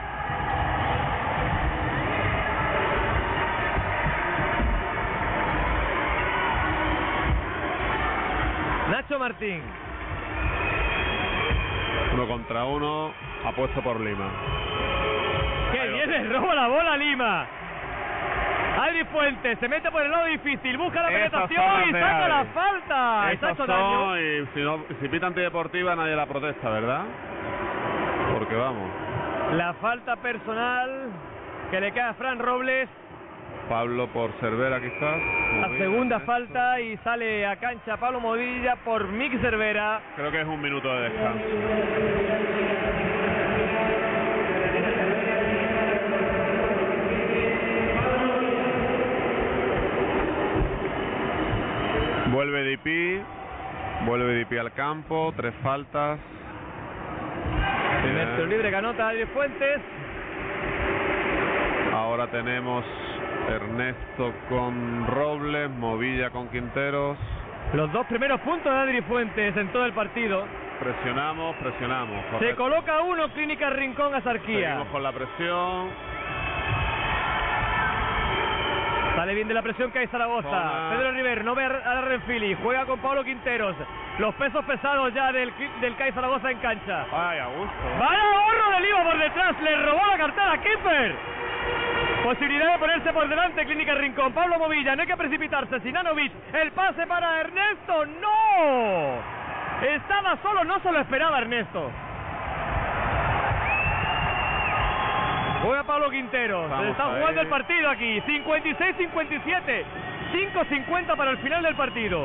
S2: Nacho Martín.
S1: Uno contra uno, apuesto por Lima.
S2: ¡Qué
S1: Ahí lo
S2: bien le roba la bola a Lima! Adri Fuentes se mete por el lado difícil, busca la
S1: Esas
S2: penetración
S1: son
S2: y
S1: las de
S2: saca la
S1: Adri.
S2: falta. Está
S1: Esas
S2: hecho daño.
S1: son, y si, no, si pita antideportiva nadie la protesta, ¿verdad? Porque vamos,
S2: La falta personal que le cae a Fran Robles.
S1: Pablo por Cervera quizás.
S2: La
S1: Movilla,
S2: segunda
S1: Ernesto.
S2: falta y sale a cancha Pablo Movilla por Mick Cervera.
S1: Creo que es un minuto de descanso. Vuelve D P, vuelve D P al campo, tres faltas.
S2: Primer
S1: Bien.
S2: tiro libre que anota Adri Fuentes.
S1: Ahora tenemos Ernesto con Robles, Movilla con Quinteros.
S2: Los dos primeros puntos de Adri Fuentes en todo el partido.
S1: Presionamos, presionamos.
S2: Se
S1: correcto.
S2: coloca uno, Clínica Rincón a Sarquía.
S1: Seguimos con la presión.
S2: Sale bien de la presión que hay Zaragoza.
S1: Zona.
S2: Pedro Rivero no ve a la Renfili. Juega con Pablo Quinteros. Los pesos pesados ya del, del C A I Zaragoza en cancha.
S1: Ay, a gusto.
S2: ¡Vaya gorro de Lima por detrás! ¡Le robó la cartera a Kiefer! Posibilidad de ponerse por delante Clínica Rincón. Pablo Movilla, no hay que precipitarse. Sinanovic, el pase para Ernesto. ¡No! Estaba solo, no se lo esperaba Ernesto. Juega Pablo Quinteros.
S1: Vamos
S2: Se está
S1: ahí.
S2: jugando el partido aquí. cincuenta y seis cincuenta y siete. cinco cincuenta para el final del partido.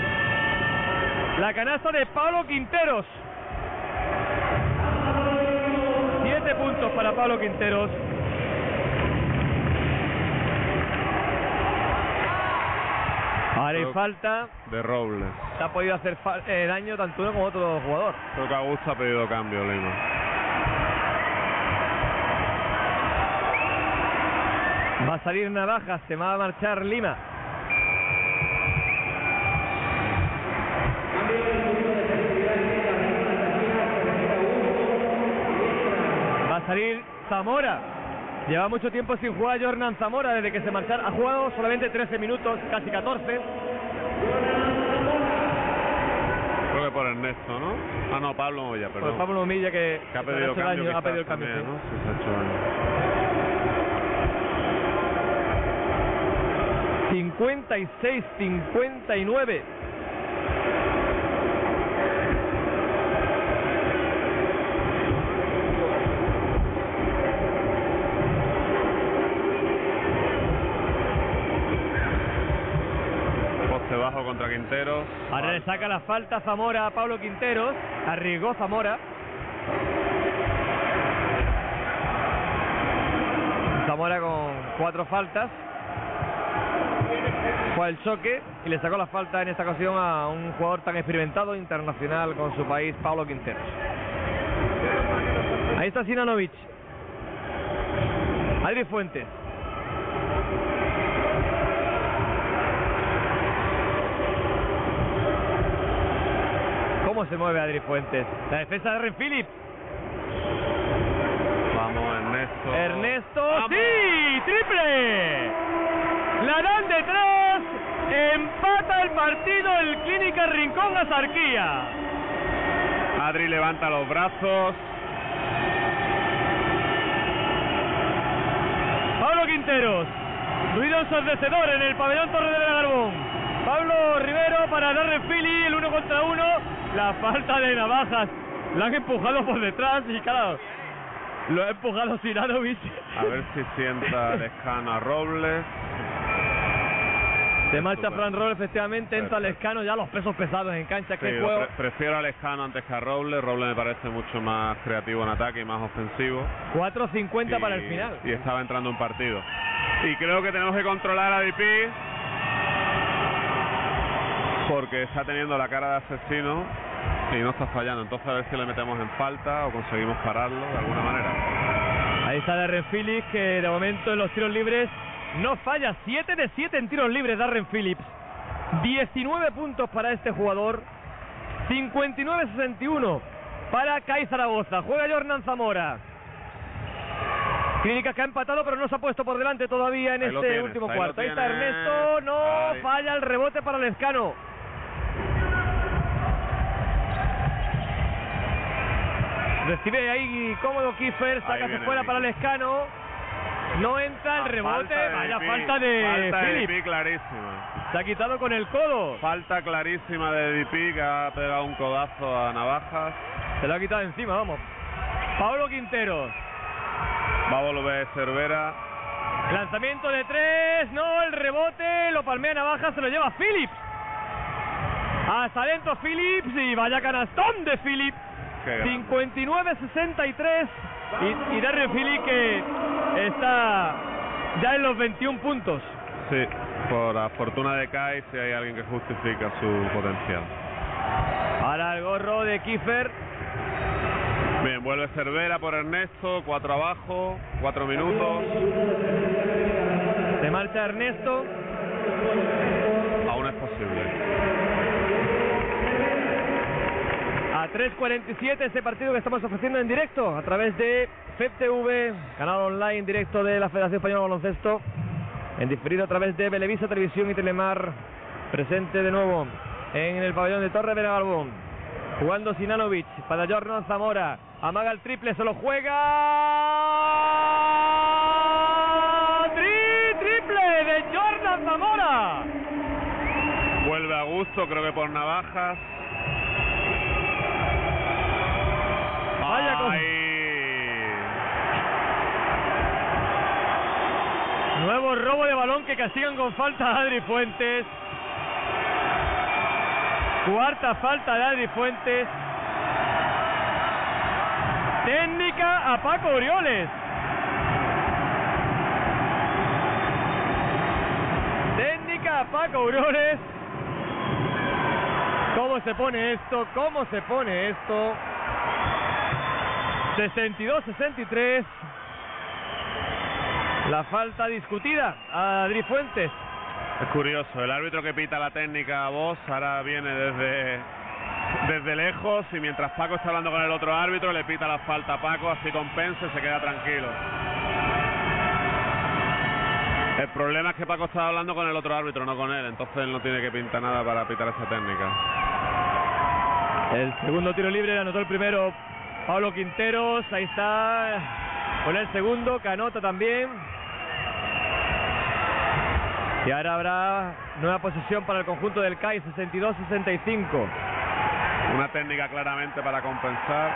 S2: La canasta de Pablo Quinteros. siete puntos para Pablo Quinteros. Ahora hay
S1: Creo-
S2: falta.
S1: De Robles.
S2: Se ha podido hacer fa- eh, daño tanto uno como otro jugador.
S1: Creo que Augusto ha pedido cambio, Lima.
S2: Va a salir Navaja, se va a marchar Lima. Va a salir Zamora. Lleva mucho tiempo sin jugar Jornan Zamora desde que se marchara. Ha jugado solamente trece minutos, casi catorce.
S1: Creo que por Ernesto, ¿no? Ah, no, Pablo Moya,
S2: Por
S1: perdón.
S2: Pablo Milla que,
S1: Que ha
S2: que se
S1: pedido
S2: hecho
S1: cambio,
S2: daño, ha
S1: quizás
S2: pedido el cambio.
S1: también,
S2: sí.
S1: ¿no? Sí, se ha hecho daño.
S2: cincuenta y seis cincuenta y nueve.
S1: Poste bajo contra Quinteros.
S2: Ahora le saca la falta Zamora a Pablo Quinteros. Arriesgó Zamora. Zamora con cuatro faltas. Fue el choque y le sacó la falta en esta ocasión a un jugador tan experimentado internacional con su país, Pablo Quinteros. Ahí está Sinanovic. Adri Fuentes. ¿Cómo se mueve Adri Fuentes? La defensa de Darren Phillips.
S1: Vamos, Ernesto.
S2: Ernesto.
S1: ¡Vamos!
S2: ¡Sí! ¡Triple! La dan de tres. Empata el partido el Clínica Rincón Azarquía.
S1: Adri levanta los brazos.
S2: Pablo Quinteros. Ruido ensordecedor en el pabellón Torre de Garbón. Pablo Rivero para Darren Phillips, el uno contra uno. La falta de Navajas. La han empujado por detrás y claro, lo ha empujado Sinanovic.
S1: A ver si sienta Lescano a Robles.
S2: Se marcha Fran Robles, efectivamente, entra Lescano, ya los pesos pesados en cancha. Que
S1: Sí,
S2: juego.
S1: pre prefiero a Lescano antes que a Robles. Robles me parece mucho más creativo en ataque y más ofensivo.
S2: cuatro cincuenta
S1: Y-
S2: para el final.
S1: Y estaba entrando un partido. Y creo que tenemos que controlar a D P porque está teniendo la cara de asesino y no está fallando. Entonces a ver si le metemos en falta o conseguimos pararlo de alguna manera.
S2: Ahí está Darren Phillips, que de momento en los tiros libres no falla. siete de siete en tiros libres Darren Phillips. diecinueve puntos para este jugador. cincuenta y nueve sesenta y uno para C A I Zaragoza. Juega Jordan Zamora. Clínica que ha empatado pero no se ha puesto por delante todavía en
S1: Ahí lo
S2: este
S1: tienes,
S2: último
S1: ahí lo
S2: cuarto. Ahí está
S1: tienes.
S2: Ernesto. No,
S1: Vale.
S2: falla el rebote para Lescano. Recibe ahí cómodo Kiefer, saca hacia
S1: viene
S2: fuera
S1: el
S2: para
S1: Vicky.
S2: Lescano. No entra el
S1: Ah,
S2: rebote,
S1: falta de
S2: vaya
S1: D P.
S2: falta de
S1: Falta de
S2: Phillips.
S1: D P clarísima.
S2: Se ha quitado con el codo.
S1: Falta clarísima de D P que ha pegado un codazo a Navajas.
S2: Se lo ha quitado encima, vamos. Pablo Quinteros.
S1: Va a volver Cervera.
S2: Lanzamiento de tres. No, el rebote. Lo palmea Navajas, se lo lleva Phillips. Hasta adentro Phillips y vaya canastón de Phillips.
S1: Qué grande.
S2: cincuenta y nueve sesenta y tres. Y, y Darren Phillips que está ya en los veintiún puntos.
S1: Sí, por la fortuna de Kai, si hay alguien que justifica su potencial.
S2: Ahora el gorro de Kiefer.
S1: Bien, vuelve Cervera por Ernesto, cuatro abajo, cuatro minutos.
S2: Se marcha Ernesto.
S1: Aún es posible.
S2: A tres cuarenta y siete este partido que estamos ofreciendo en directo a través de F E P T V, canal online directo de la Federación Española de Baloncesto, en diferido a través de Belevisa Televisión y Telemar, presente de nuevo en el pabellón de Torre Benagarbón. Jugando Sinanovic para Jordan Zamora, amaga el triple, se lo juega. Tri triple de Jordan Zamora.
S1: Vuelve a gusto, creo que por Navajas.
S2: Vaya con-
S1: Ay.
S2: Nuevo robo de balón que castigan con falta a Adri Fuentes. Cuarta falta de Adri Fuentes. Técnica a Paco Orioles. Técnica a Paco Orioles. ¿Cómo se pone esto? ¿Cómo se pone esto? sesenta y dos sesenta y tres. La falta discutida a Adri Fuentes.
S1: Es curioso, el árbitro que pita la técnica a vos ahora viene desde, desde lejos y mientras Paco está hablando con el otro árbitro le pita la falta a Paco, así compensa y se queda tranquilo. El problema es que Paco está hablando con el otro árbitro, no con él, entonces él no tiene que pintar nada para pitar esa técnica.
S2: El segundo tiro libre le anotó el primero Pablo Quinteros. Ahí está con el segundo, que anota también. Y ahora habrá nueva posesión para el conjunto del C A I, sesenta y dos sesenta y cinco.
S1: Una técnica claramente para compensar.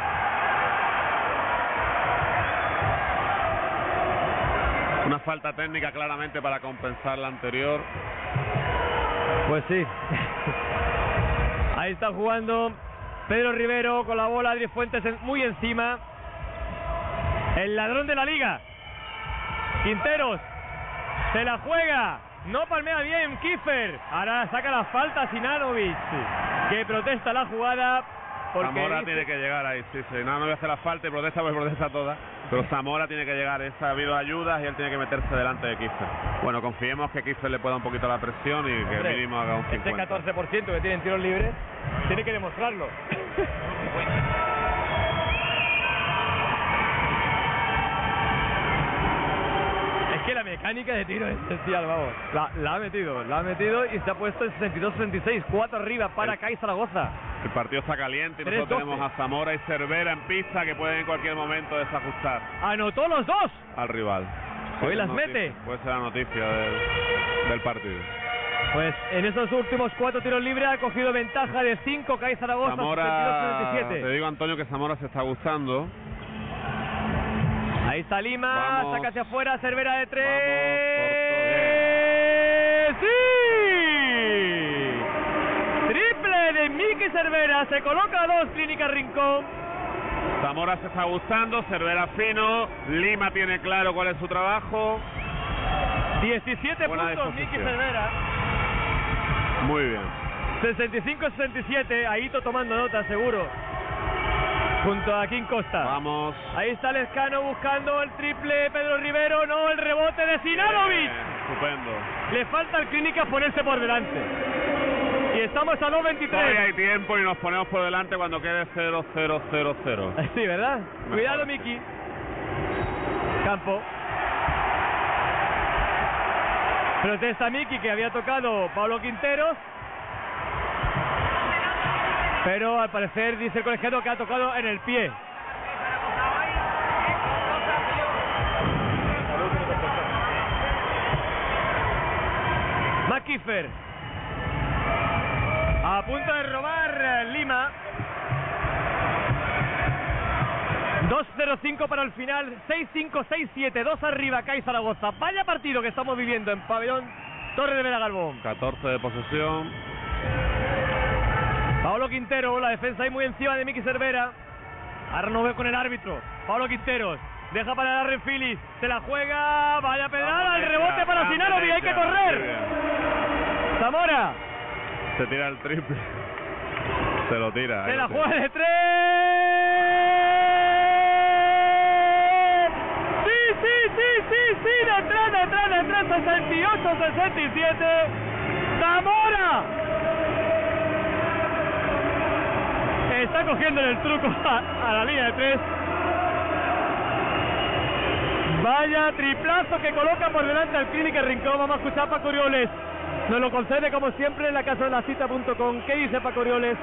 S1: Una falta técnica claramente para compensar la anterior.
S2: Pues sí. Ahí está jugando Pedro Rivero con la bola, Adri Fuentes muy encima. El ladrón de la liga. Quinteros se la juega. No palmea bien Kiefer. Ahora saca la falta Sinanovic, que protesta la jugada. Porque
S1: Zamora
S2: dice...
S1: tiene que llegar ahí, sí, sí. No, no voy a hacer la falta y protesta, pues protesta toda. Pero Zamora tiene que llegar. Esa ha habido ayudas y él tiene que meterse delante de Kiefer. Bueno, confiemos que Kiefer le pueda un poquito la presión y que
S2: Hombre,
S1: mínimo haga un cincuenta.
S2: Este catorce por ciento que tiene en tiros libres, tiene que demostrarlo. Es que la mecánica de tiro es esencial, vamos. La, la ha metido, la ha metido y se ha puesto en sesenta y dos sesenta y seis. cuatro arriba para C A I Zaragoza.
S1: El partido está caliente y
S2: tres
S1: nosotros
S2: doce.
S1: tenemos a Zamora y Cervera en pista que pueden en cualquier momento desajustar
S2: ¡Anotó los dos!
S1: al rival.
S2: Hoy las
S1: noticia,
S2: mete.
S1: Puede ser la noticia del, del partido.
S2: Pues en esos últimos cuatro tiros libres ha cogido ventaja de cinco C A I Zaragoza,
S1: Zamora,
S2: sesenta y dos sesenta y siete.
S1: te digo, Antonio, que Zamora se está gustando.
S2: Ahí está Lima,
S1: Vamos.
S2: saca hacia afuera, Cervera de tres.
S1: Vamos,
S2: ¡Sí! Triple de Miki Cervera, se coloca a dos, Clínica Rincón.
S1: Zamora se está gustando, Cervera fino, Lima tiene claro cuál es su trabajo.
S2: diecisiete
S1: Buena
S2: puntos,
S1: disposición.
S2: Miki Cervera.
S1: Muy bien.
S2: sesenta y cinco sesenta y siete, Aito tomando nota, seguro. Junto a Kim Costa.
S1: Vamos.
S2: Ahí está Lescano buscando el triple, Pedro Rivero, no, el rebote de Sinanovic.
S1: Bien, estupendo.
S2: Le falta al Clínica ponerse por delante. Y estamos a dos veintitrés.
S1: Todavía hay tiempo y nos ponemos por delante cuando quede cero cero cero cero.
S2: Sí, ¿verdad?
S1: Mejor,
S2: Cuidado,
S1: sí.
S2: Miki. Campo. Protesta Miki, que había tocado Pablo Quinteros. Pero al parecer dice el colegiado que ha tocado en el pie. McKeefer. A punto de robar eh, Lima. dos cero cinco para el final. seis cinco, seis siete. dos arriba, C A I Zaragoza. Vaya partido que estamos viviendo en Pabellón Torre de Vera Galvón.
S1: catorce de posesión.
S2: Pablo Quintero, la defensa ahí muy encima de Miki Cervera. Ahora no veo con el árbitro. Pablo Quinteros. Deja para Darren Phillips. Se la juega. Vaya pedrada. El rebote para Sinanovic. Hay que correr. Zamora.
S1: Se tira el triple. Se lo tira.
S2: Se
S1: ahí
S2: la
S1: lo tiene.
S2: juega de tres. Sí, sí, sí, sí, sí. Detrás, detrás, detrás. sesenta y ocho sesenta y siete. Zamora. Está cogiendo el truco a, a la línea de tres. Vaya triplazo que coloca por delante al Clínica Rincón. Vamos a escuchar a Paco Orioles. Nos lo concede como siempre en la casa de la cita punto com. ¿Qué dice Paco Orioles?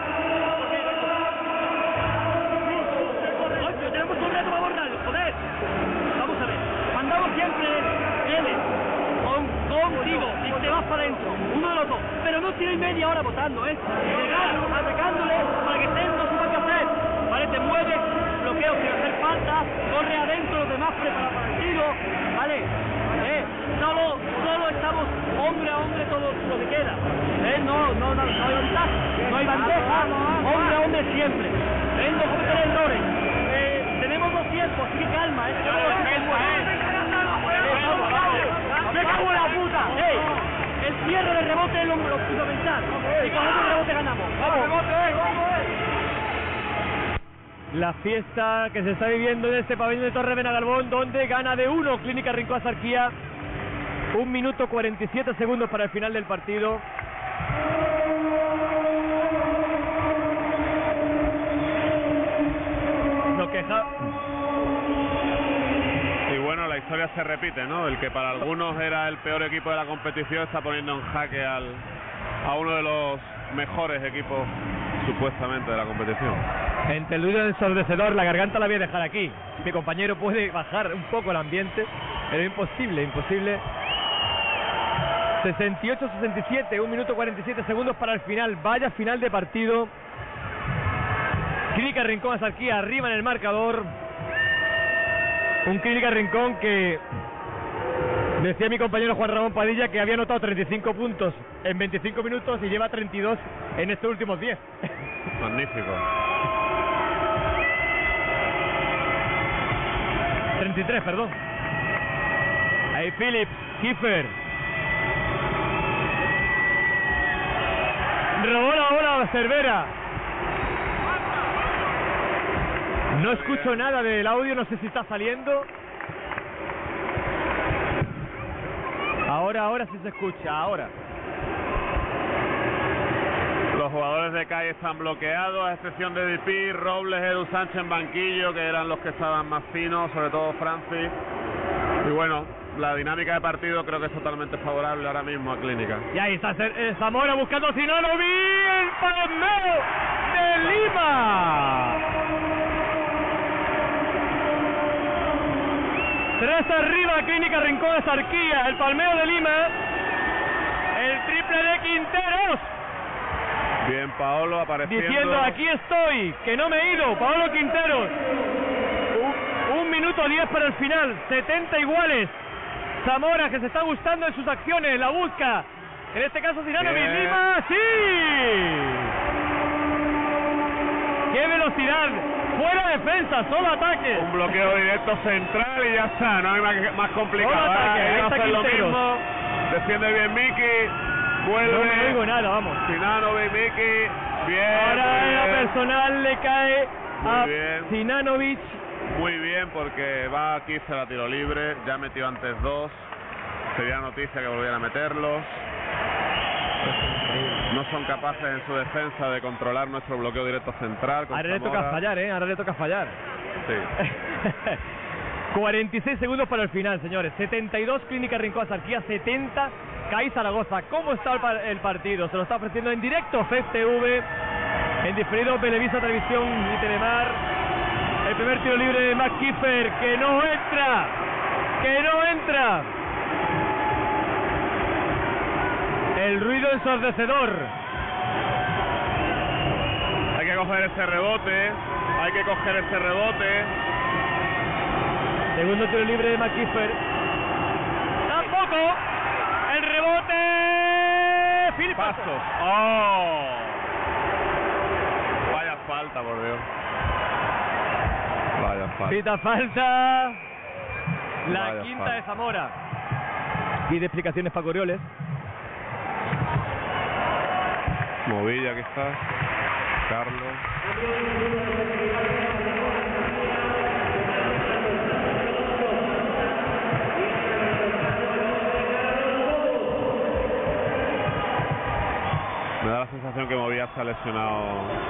S3: Oye, tenemos un reto para abordarlo, joder. Vamos a ver. Mandamos siempre él, con, contigo, y te vas para adentro. Uno de los dos. Pero no tienes media hora votando, ¿eh? Llegar, atacándole para que él no sepa qué hacer. Vale, te mueves, bloqueo sin hacer falta, corre adentro, los demás prepara para el tiro. Vale, eh, solo, solo estamos hombre a hombre todo lo que queda. Eh, no, no, no, no hay ventaja, no hay bandeja, hombre a hombre siempre. Eh, no cometer errores. Eh, tenemos dos tiempos, así que calma, eh. Tenemos dos tiempos, eh. ¡Me cago en la puta! ¡Ey! El cierre de rebote es lo, lo fundamental. Y con ese rebote ganamos. ¡Vamos!
S2: La fiesta que se está viviendo en este pabellón de Torre Benagalbón, donde gana de uno Clínica Rincón Sarquía. Un minuto cuarenta y siete segundos para el final del partido. No queja.
S1: Y bueno, la historia se repite, ¿no? El que para algunos era el peor equipo de la competición está poniendo en jaque al, a uno de los mejores equipos supuestamente de la competición.
S2: Entre el ruido ensordecedor, la garganta la voy a dejar aquí. Mi compañero puede bajar un poco el ambiente, pero imposible, imposible sesenta y ocho a sesenta y siete, un minuto cuarenta y siete segundos para el final. Vaya final de partido. Clínica Rincón Axarquía arriba en el marcador. Un Clínica Rincón que decía mi compañero Juan Ramón Padilla que había anotado treinta y cinco puntos en veinticinco minutos y lleva treinta y dos en estos últimos diez.
S1: Magnífico.
S2: treinta y tres, perdón. Ahí Phillips, Kiefer. Robó la bola Cervera. No escucho nada del audio, no sé si está saliendo. Ahora, ahora sí se escucha, ahora.
S1: Los jugadores de C A I están bloqueados, a excepción de D P, Robles, Edu Sánchez en banquillo, que eran los que estaban más finos, sobre todo Francis. Y bueno, la dinámica de partido creo que es totalmente favorable ahora mismo a Clínica.
S2: Y ahí está eh, Zamora buscando a Sinanovi, el Palmeo de Lima. Tres arriba, Clínica Rincón Axarquía, el Palmeo de Lima. El triple de Quinteros.
S1: Bien, Paolo apareciendo.
S2: Diciendo, aquí estoy, que no me he ido, Paolo Quinteros. Un, un minuto diez para el final, setenta iguales. Zamora, que se está gustando en sus acciones, la busca. En este caso, Sinanovi, Lima, ¡sí! ¡Qué velocidad! Fuera defensa, solo ataque.
S1: Un bloqueo directo central y ya está, no hay más, más complicado.
S2: Solo ataque, ahí
S1: no
S2: está
S1: hacer lo
S2: Quinteros.
S1: mismo. Defiende bien Miki. Vuelve.
S2: No me digo nada, vamos.
S1: Sinanovi, Miki. Bien.
S2: Ahora en la
S1: bien.
S2: personal le cae
S1: Muy
S2: a
S1: bien.
S2: Sinanovic.
S1: Muy bien, porque va aquí se la tiro libre. Ya metió antes dos. Sería noticia que volviera a meterlos. No son capaces en su defensa de controlar nuestro bloqueo directo central.
S2: Ahora le toca fallar, ¿eh? Ahora le toca fallar.
S1: Sí.
S2: cuarenta y seis segundos para el final, señores. setenta y dos Clínica Rincón Axarquía, setenta C A I Zaragoza. ¿Cómo está el, par el partido? Se lo está ofreciendo en directo F E S T V, en diferido Televisa Televisión y Telemar. El primer tiro libre de Mac Kiefer, que no entra, que no entra. El ruido ensordecedor.
S1: Hay que coger ese rebote. Hay que coger ese rebote.
S2: Segundo tiro libre de McKeefer. Tampoco. El rebote. Phil
S1: Pasos. ¡Oh! Vaya falta, por Dios. Vaya falta.
S2: Pita falta. La
S1: Vaya
S2: quinta
S1: falta.
S2: de Zamora. Pide explicaciones para Corioles.
S1: Movilla quizás. Carlos. Me da la sensación que Movilla está lesionado.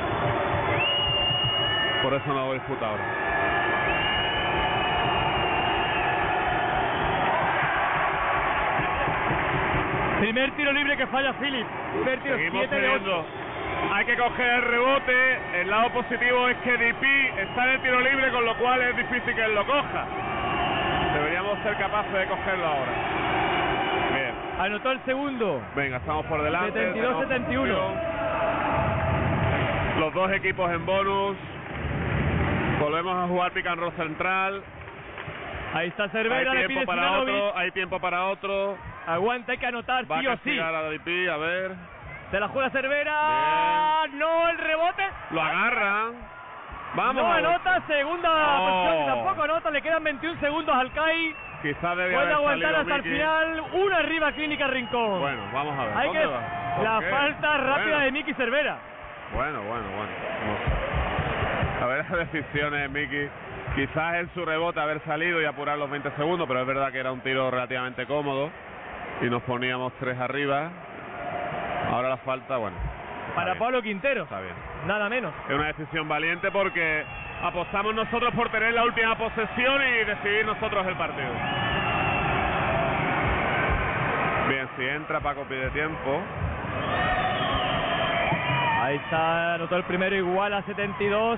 S1: Por eso no voy a disputar ahora.
S2: Primer tiro libre que falla Philip. Primer tiro,
S1: Seguimos
S2: siete de
S1: teniendo.
S2: ocho.
S1: Hay que coger el rebote. El lado positivo es que D P está en el tiro libre, con lo cual es difícil que él lo coja. Deberíamos ser capaces de cogerlo ahora. Bien.
S2: Anotó el segundo.
S1: Venga, estamos por delante.
S2: setenta y dos setenta y uno.
S1: Los dos equipos en bonus. Volvemos a jugar pick and roll central.
S2: Ahí está Cervera,
S1: Hay
S2: le
S1: tiempo
S2: pide
S1: para
S2: Sinanovic.
S1: otro. Hay tiempo para otro.
S2: Aguanta, hay que anotar,
S1: Va
S2: sí
S1: a
S2: o sí.
S1: castigar a D P, a ver.
S2: Se la juega Cervera. No, el rebote.
S1: Lo agarran. Vamos.
S2: No
S1: a-
S2: anota, segunda
S1: Oh.
S2: posición, tampoco anota, le quedan veintiún segundos al C A I.
S1: Quizás debía
S2: Puede
S1: haber
S2: aguantar
S1: salido
S2: hasta el
S1: Miki.
S2: final. Una arriba Clínica Rincón.
S1: Bueno, vamos a ver.
S2: Hay
S1: ¿Dónde
S2: que
S1: va? ¿Por
S2: la
S1: qué?
S2: falta rápida
S1: Bueno.
S2: de Miki Cervera.
S1: Bueno, bueno, bueno. No sé. A ver las decisiones de Miki. Quizás en su rebote haber salido y apurar los veinte segundos, pero es verdad que era un tiro relativamente cómodo y nos poníamos tres arriba. Ahora la falta, bueno. está
S2: Para
S1: bien,
S2: Pablo Quintero.
S1: Está bien.
S2: Nada menos.
S1: Es una decisión valiente porque apostamos nosotros por tener la última posesión y decidir nosotros el partido. Bien, si entra Paco pide tiempo.
S2: Ahí está, anotó el primero igual a setenta y dos.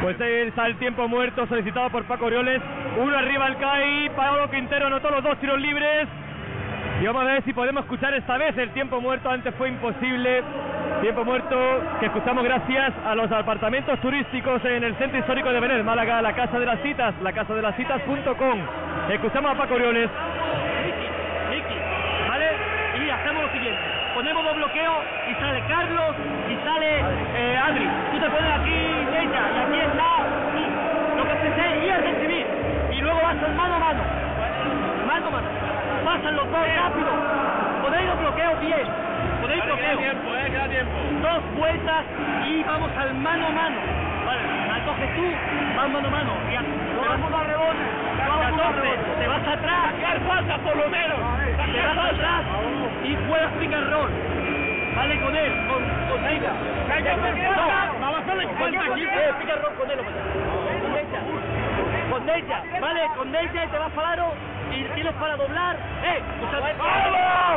S2: Pues ahí está el tiempo muerto solicitado por Paco Orioles. Uno arriba al C A I, Pablo Quintero anotó los dos tiros libres. Y vamos a ver si podemos escuchar esta vez el tiempo muerto. Antes fue imposible. Tiempo muerto que escuchamos gracias a los apartamentos turísticos en el centro histórico de Benet, Málaga, la Casa de las Citas, la casa de las citas punto com. Escuchamos a Paco Orioles.
S3: Miki, Miki, ¿vale? Y hacemos lo siguiente. Ponemos dos bloqueos y sale Carlos y sale eh, Adri. Tú te pones aquí ella y aquí está. Y lo que pensé es ir a recibir. Y luego vas al mano a mano. Mano a mano. Pasan los dos rápido. Ponéis los bloqueos bien. Ponéis
S4: Vale,
S3: bloqueos.
S4: queda tiempo, eh, queda tiempo.
S3: Dos vueltas y vamos al mano a mano. Vale, la coges tú, vas mano a mano. Y a, te vamos a rebote. catorce, te vas atrás.
S4: Sacar falta por lo menos.
S3: Te vas atrás y juegas pick and roll. Vale con él, con, con ella. No, vamos a hacerle falta aquí. Eh, pick and roll con él. Con ella. Con ella, vale, con ella y te vas para el aro y tienes para doblar. ¡Eh! ¡Vamos!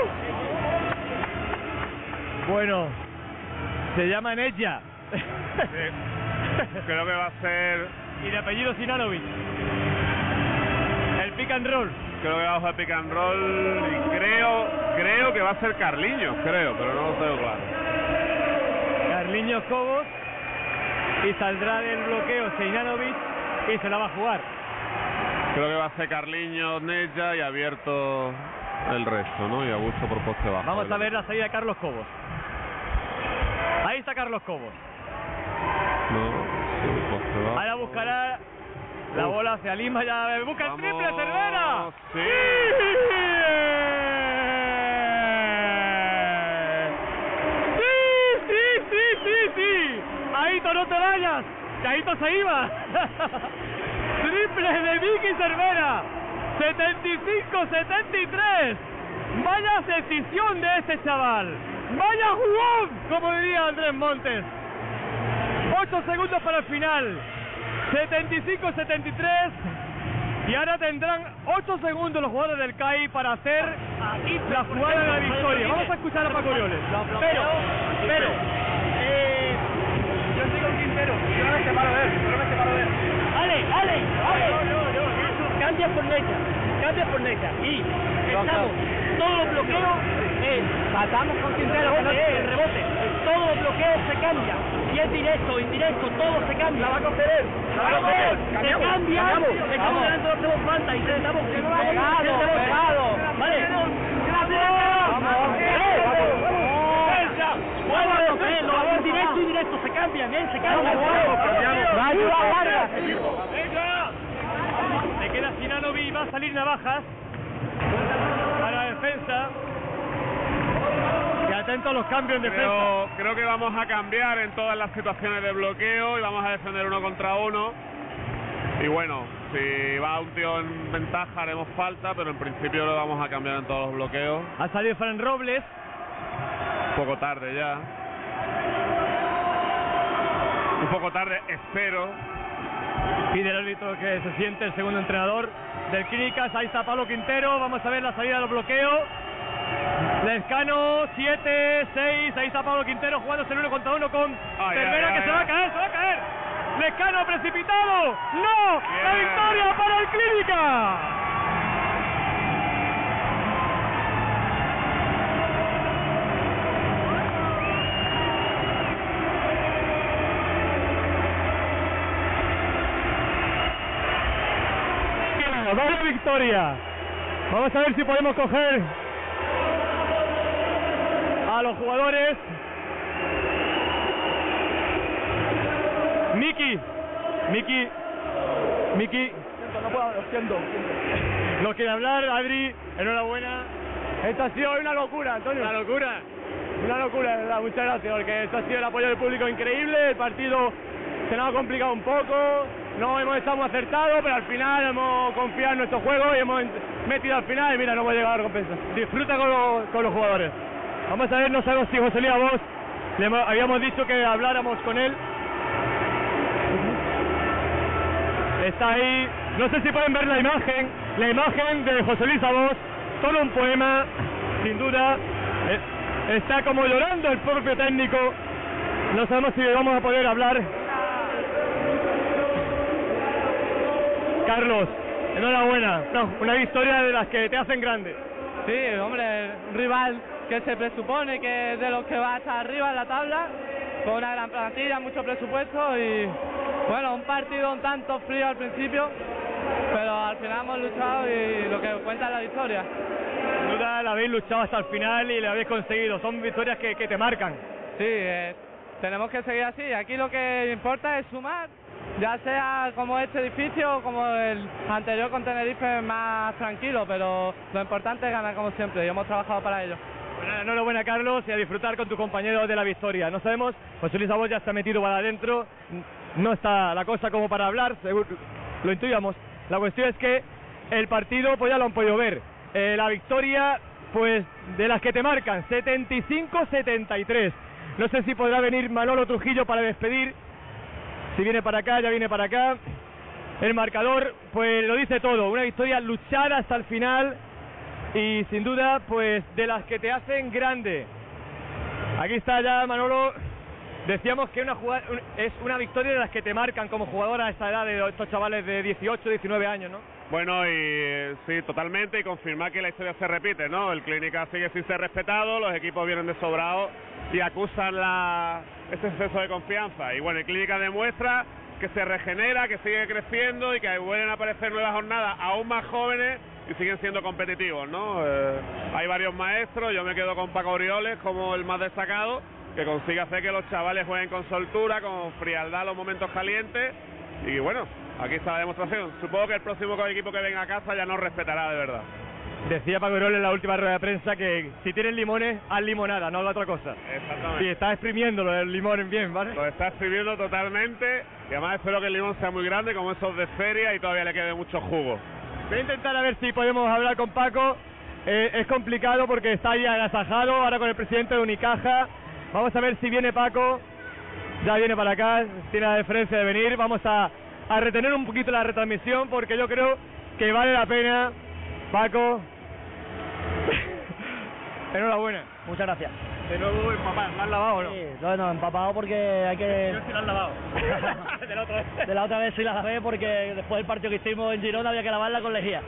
S2: Bueno, se llama Neja.
S1: Sí. Creo que va a ser...
S2: Y de apellido Sinanovic. El pick and roll.
S1: Creo que va a jugar pick and roll y creo, creo que va a ser Carliños, creo, pero no lo tengo claro.
S2: Carliños Cobos. Y saldrá del bloqueo Sinanovic y se la va a jugar.
S1: Creo que va a ser Carliños, Neja y abierto el resto, ¿no? Y Augusto por poste bajo.
S2: Vamos a ver la salida de Carlos Cobos. Ahí está Carlos Cobos.
S1: No, sí, poste bajo.
S2: Ahora buscará la bola hacia Lima, ya busca el
S1: Vamos,
S2: triple, Cervera.
S1: sí.
S2: Sí, sí, sí, sí, sí. Ahito, no te vayas. Que Ahito se iba. Triple de Miki Cervera. setenta y cinco setenta y tres. Vaya decisión de este chaval. Vaya jugón, como diría Andrés Montes. ocho segundos para el final. setenta y cinco setenta y tres. Y ahora tendrán ocho segundos los jugadores del C A I para hacer la jugada de la victoria. Vamos a escuchar a Paco Orioles.
S3: Pero, pero, eh, yo estoy con Quintero. Yo no me separo de él. Yo no me separo de él. Ale, Ale, Ale. Cambia por Neja. Cambia por Neja. Y estamos todos los bloqueos. Eh, Matamos con Quintero. Eh, el rebote. Todos los bloqueos se cambian. Si es directo, indirecto, todo se cambia. La va a coger él. La va a coger. Se cambia. Estamos ganando, no hacemos falta. Intentamos que no hagamos. Pegado, Vale. Vamos. Directo y directo se cambian, ¿eh? Se cambian.
S2: Le queda Sinanovic y va a salir Navajas para la defensa. Y atento a los cambios en defensa.
S1: Creo, creo que vamos a cambiar en todas las situaciones de bloqueo y vamos a defender uno contra uno. Y bueno, si va un tío en ventaja haremos falta, pero en principio lo vamos a cambiar en todos los bloqueos.
S2: Ha salido Fran Robles.
S1: Un poco tarde ya. Un poco tarde, espero.
S2: Pide el árbitro que se siente el segundo entrenador del Clínicas. Ahí está Pablo Quintero. Vamos a ver la salida de los bloqueos. Lescano, siete, seis. Ahí está Pablo Quintero jugándose el uno contra uno con
S1: Ay,
S2: Cervera,
S1: ay,
S2: que
S1: ay,
S2: se va a
S1: ay.
S2: caer, se va a caer. Lescano precipitado. ¡No! ¡La
S1: Bien.
S2: victoria para el Clínica! Doble victoria. Vamos a ver si podemos coger a los jugadores. Miki, Miki, Miki.
S3: No puedo, lo siento.
S2: No quiere hablar, Adri. Enhorabuena.
S3: Esto ha sido una locura, Antonio.
S2: Una locura.
S3: Una locura, de verdad. Muchas gracias, porque esto ha sido el apoyo del público increíble. El partido se nos ha complicado un poco. No hemos estado muy acertados, pero al final hemos confiado en nuestro juego y hemos metido al final y mira, no hemos llegado a la recompensa. Disfruta con los, con los jugadores. Vamos a ver, no sabemos si José Luis Abos, le hemos- habíamos dicho que habláramos con él. Está ahí, no sé si pueden ver la imagen, la imagen de José Luis Abos, todo un poema, sin duda. Eh, está como llorando el propio técnico. No sabemos si vamos a poder hablar.
S2: Carlos, enhorabuena. No, una victoria de las que te hacen grande.
S5: Sí, hombre, un rival que se presupone que es de los que va a estar arriba en la tabla, con una gran plantilla, mucho presupuesto y bueno, un partido un tanto frío al principio, pero al final hemos luchado y lo que cuenta es la victoria.
S2: Sin duda la habéis luchado hasta el final y lo habéis conseguido, son victorias que, que te marcan.
S5: Sí, eh, tenemos que seguir así, aquí lo que importa es sumar, ya sea como este edificio o como el anterior con Tenerife más tranquilo, pero lo importante es ganar como siempre y hemos trabajado para ello.
S2: Bueno, enhorabuena Carlos y a disfrutar con tu compañero de la victoria. No sabemos, José Luis Abos ya está metido para adentro, no está la cosa como para hablar, seguro, lo intuíamos. La cuestión es que el partido pues ya lo han podido ver, eh, la victoria pues de las que te marcan, setenta y cinco a setenta y tres. No sé si podrá venir Manolo Trujillo para despedir, si viene para acá, ya viene para acá. El marcador pues lo dice todo, una victoria luchada hasta el final y sin duda pues de las que te hacen grande. Aquí está ya Manolo, decíamos que una jugada, es una victoria de las que te marcan como jugadora a esta edad de estos chavales de dieciocho, diecinueve años, ¿no?
S1: Bueno, y sí, totalmente, y confirmar que la historia se repite, ¿no? El Clínica sigue sin ser respetado, los equipos vienen desobrados y acusan la, ese exceso de confianza. Y bueno, el Clínica demuestra que se regenera, que sigue creciendo y que vuelven a aparecer nuevas jornadas aún más jóvenes y siguen siendo competitivos, ¿no? Eh, hay varios maestros, yo me quedo con Paco Orioles como el más destacado, que consigue hacer que los chavales jueguen con soltura, con frialdad los momentos calientes y bueno, aquí está la demostración. Supongo que el próximo equipo que venga a casa ya nos respetará de verdad.
S2: Decía Paco Orioles en la última rueda de prensa que si tienen limones, haz limonada, no haga otra cosa.
S1: Exactamente.
S2: Y está exprimiéndolo el limón bien, ¿vale?
S1: Lo está exprimiendo totalmente y además espero que el limón sea muy grande como esos de feria y todavía le quede mucho jugo.
S2: Voy a intentar a ver si podemos hablar con Paco. Eh, es complicado porque está ahí agasajado ahora con el presidente de Unicaja. Vamos a ver si viene Paco. Ya viene para acá, tiene la deferencia de venir. Vamos a, a retener un poquito la retransmisión porque yo creo que vale la pena. Paco, enhorabuena.
S6: Muchas gracias.
S2: De nuevo empapado, ¿lo has lavado o no?
S6: Sí, bueno, empapado porque hay que...
S2: Yo sí lo has lavado. De la otra vez.
S6: De la otra vez sí la lavé porque después del partido que hicimos en Girona había que lavarla con lejía.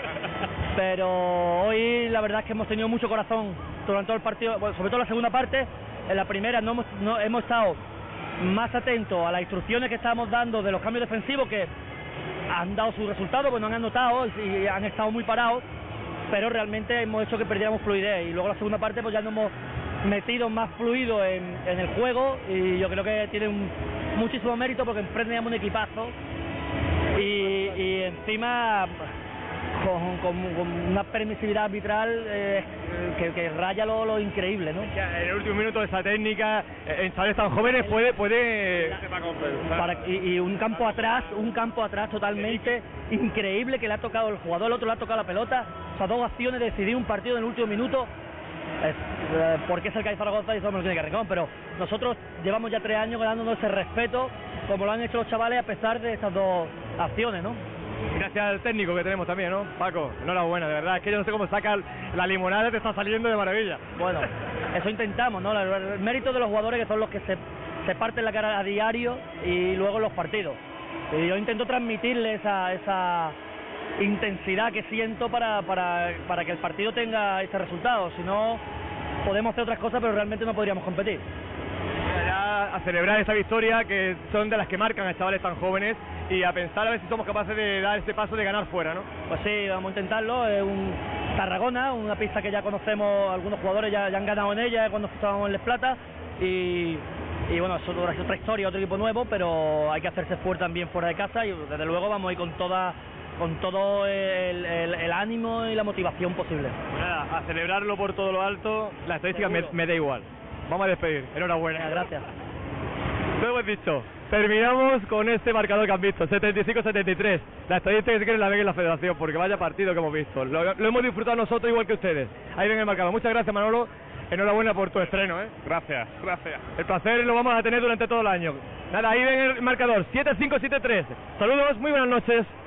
S6: Pero hoy la verdad es que hemos tenido mucho corazón durante todo el partido, bueno, sobre todo la segunda parte. En la primera no hemos, no, hemos estado más atentos a las instrucciones que estábamos dando de los cambios defensivos que han dado sus resultados, pues nos han anotado y han estado muy parados, pero realmente hemos hecho que perdiéramos fluidez y luego la segunda parte pues ya nos hemos metido más fluido en, en el juego y yo creo que tiene un, muchísimo mérito porque enfrentamos un equipazo y, y encima con, con, con una permisividad arbitral eh, que, que raya lo, lo increíble, ¿no?
S2: Ya, en el último minuto de esa técnica, en chavales tan jóvenes puede... puede...
S6: Para, y, y un campo atrás, un campo atrás totalmente increíble que le ha tocado el jugador, el otro le ha tocado la pelota, o sea, dos acciones de decidir un partido en el último minuto. Es, eh, porque es el Cádiz Zaragoza y eso me lo tiene que recordar, pero nosotros llevamos ya tres años ganándonos ese respeto como lo han hecho los chavales a pesar de estas dos acciones, ¿no?
S2: Gracias al técnico que tenemos también, ¿no? Paco, enhorabuena, de verdad, es que yo no sé cómo saca la limonada, te está saliendo de maravilla.
S6: Bueno, eso intentamos, ¿no? El, el mérito de los jugadores que son los que se, se parten la cara a diario y luego en los partidos. Y yo intento transmitirle esa, esa intensidad que siento para, para, para que el partido tenga este resultado, si no podemos hacer otras cosas pero realmente no podríamos competir.
S2: Ya a celebrar esta victoria que son de las que marcan a chavales tan jóvenes y a pensar a ver si somos capaces de dar este paso de ganar fuera, ¿no?
S6: Pues sí, vamos a intentarlo, es un Tarragona, una pista que ya conocemos, algunos jugadores ya, ya han ganado en ella cuando estábamos en Les Plata y, y bueno, es otra, es otra historia, otro equipo nuevo, pero hay que hacerse fuerte también fuera de casa y desde luego vamos a ir con toda con todo el, el, el ánimo y la motivación posible.
S2: Nada, a celebrarlo por todo lo alto, la estadística me, me da igual. Vamos a despedir, enhorabuena.
S6: Venga, gracias.
S2: Lo hemos dicho, terminamos con este marcador que han visto, setenta y cinco a setenta y tres. La estadística que si quieren la ven en la federación, porque vaya partido que hemos visto. Lo, lo hemos disfrutado nosotros igual que ustedes. Ahí ven el marcador. Muchas gracias, Manolo. Enhorabuena por tu estreno, ¿eh?
S1: Gracias, gracias.
S2: El placer lo vamos a tener durante todo el año. Nada, ahí ven el marcador, siete cinco siete tres. Saludos, muy buenas noches.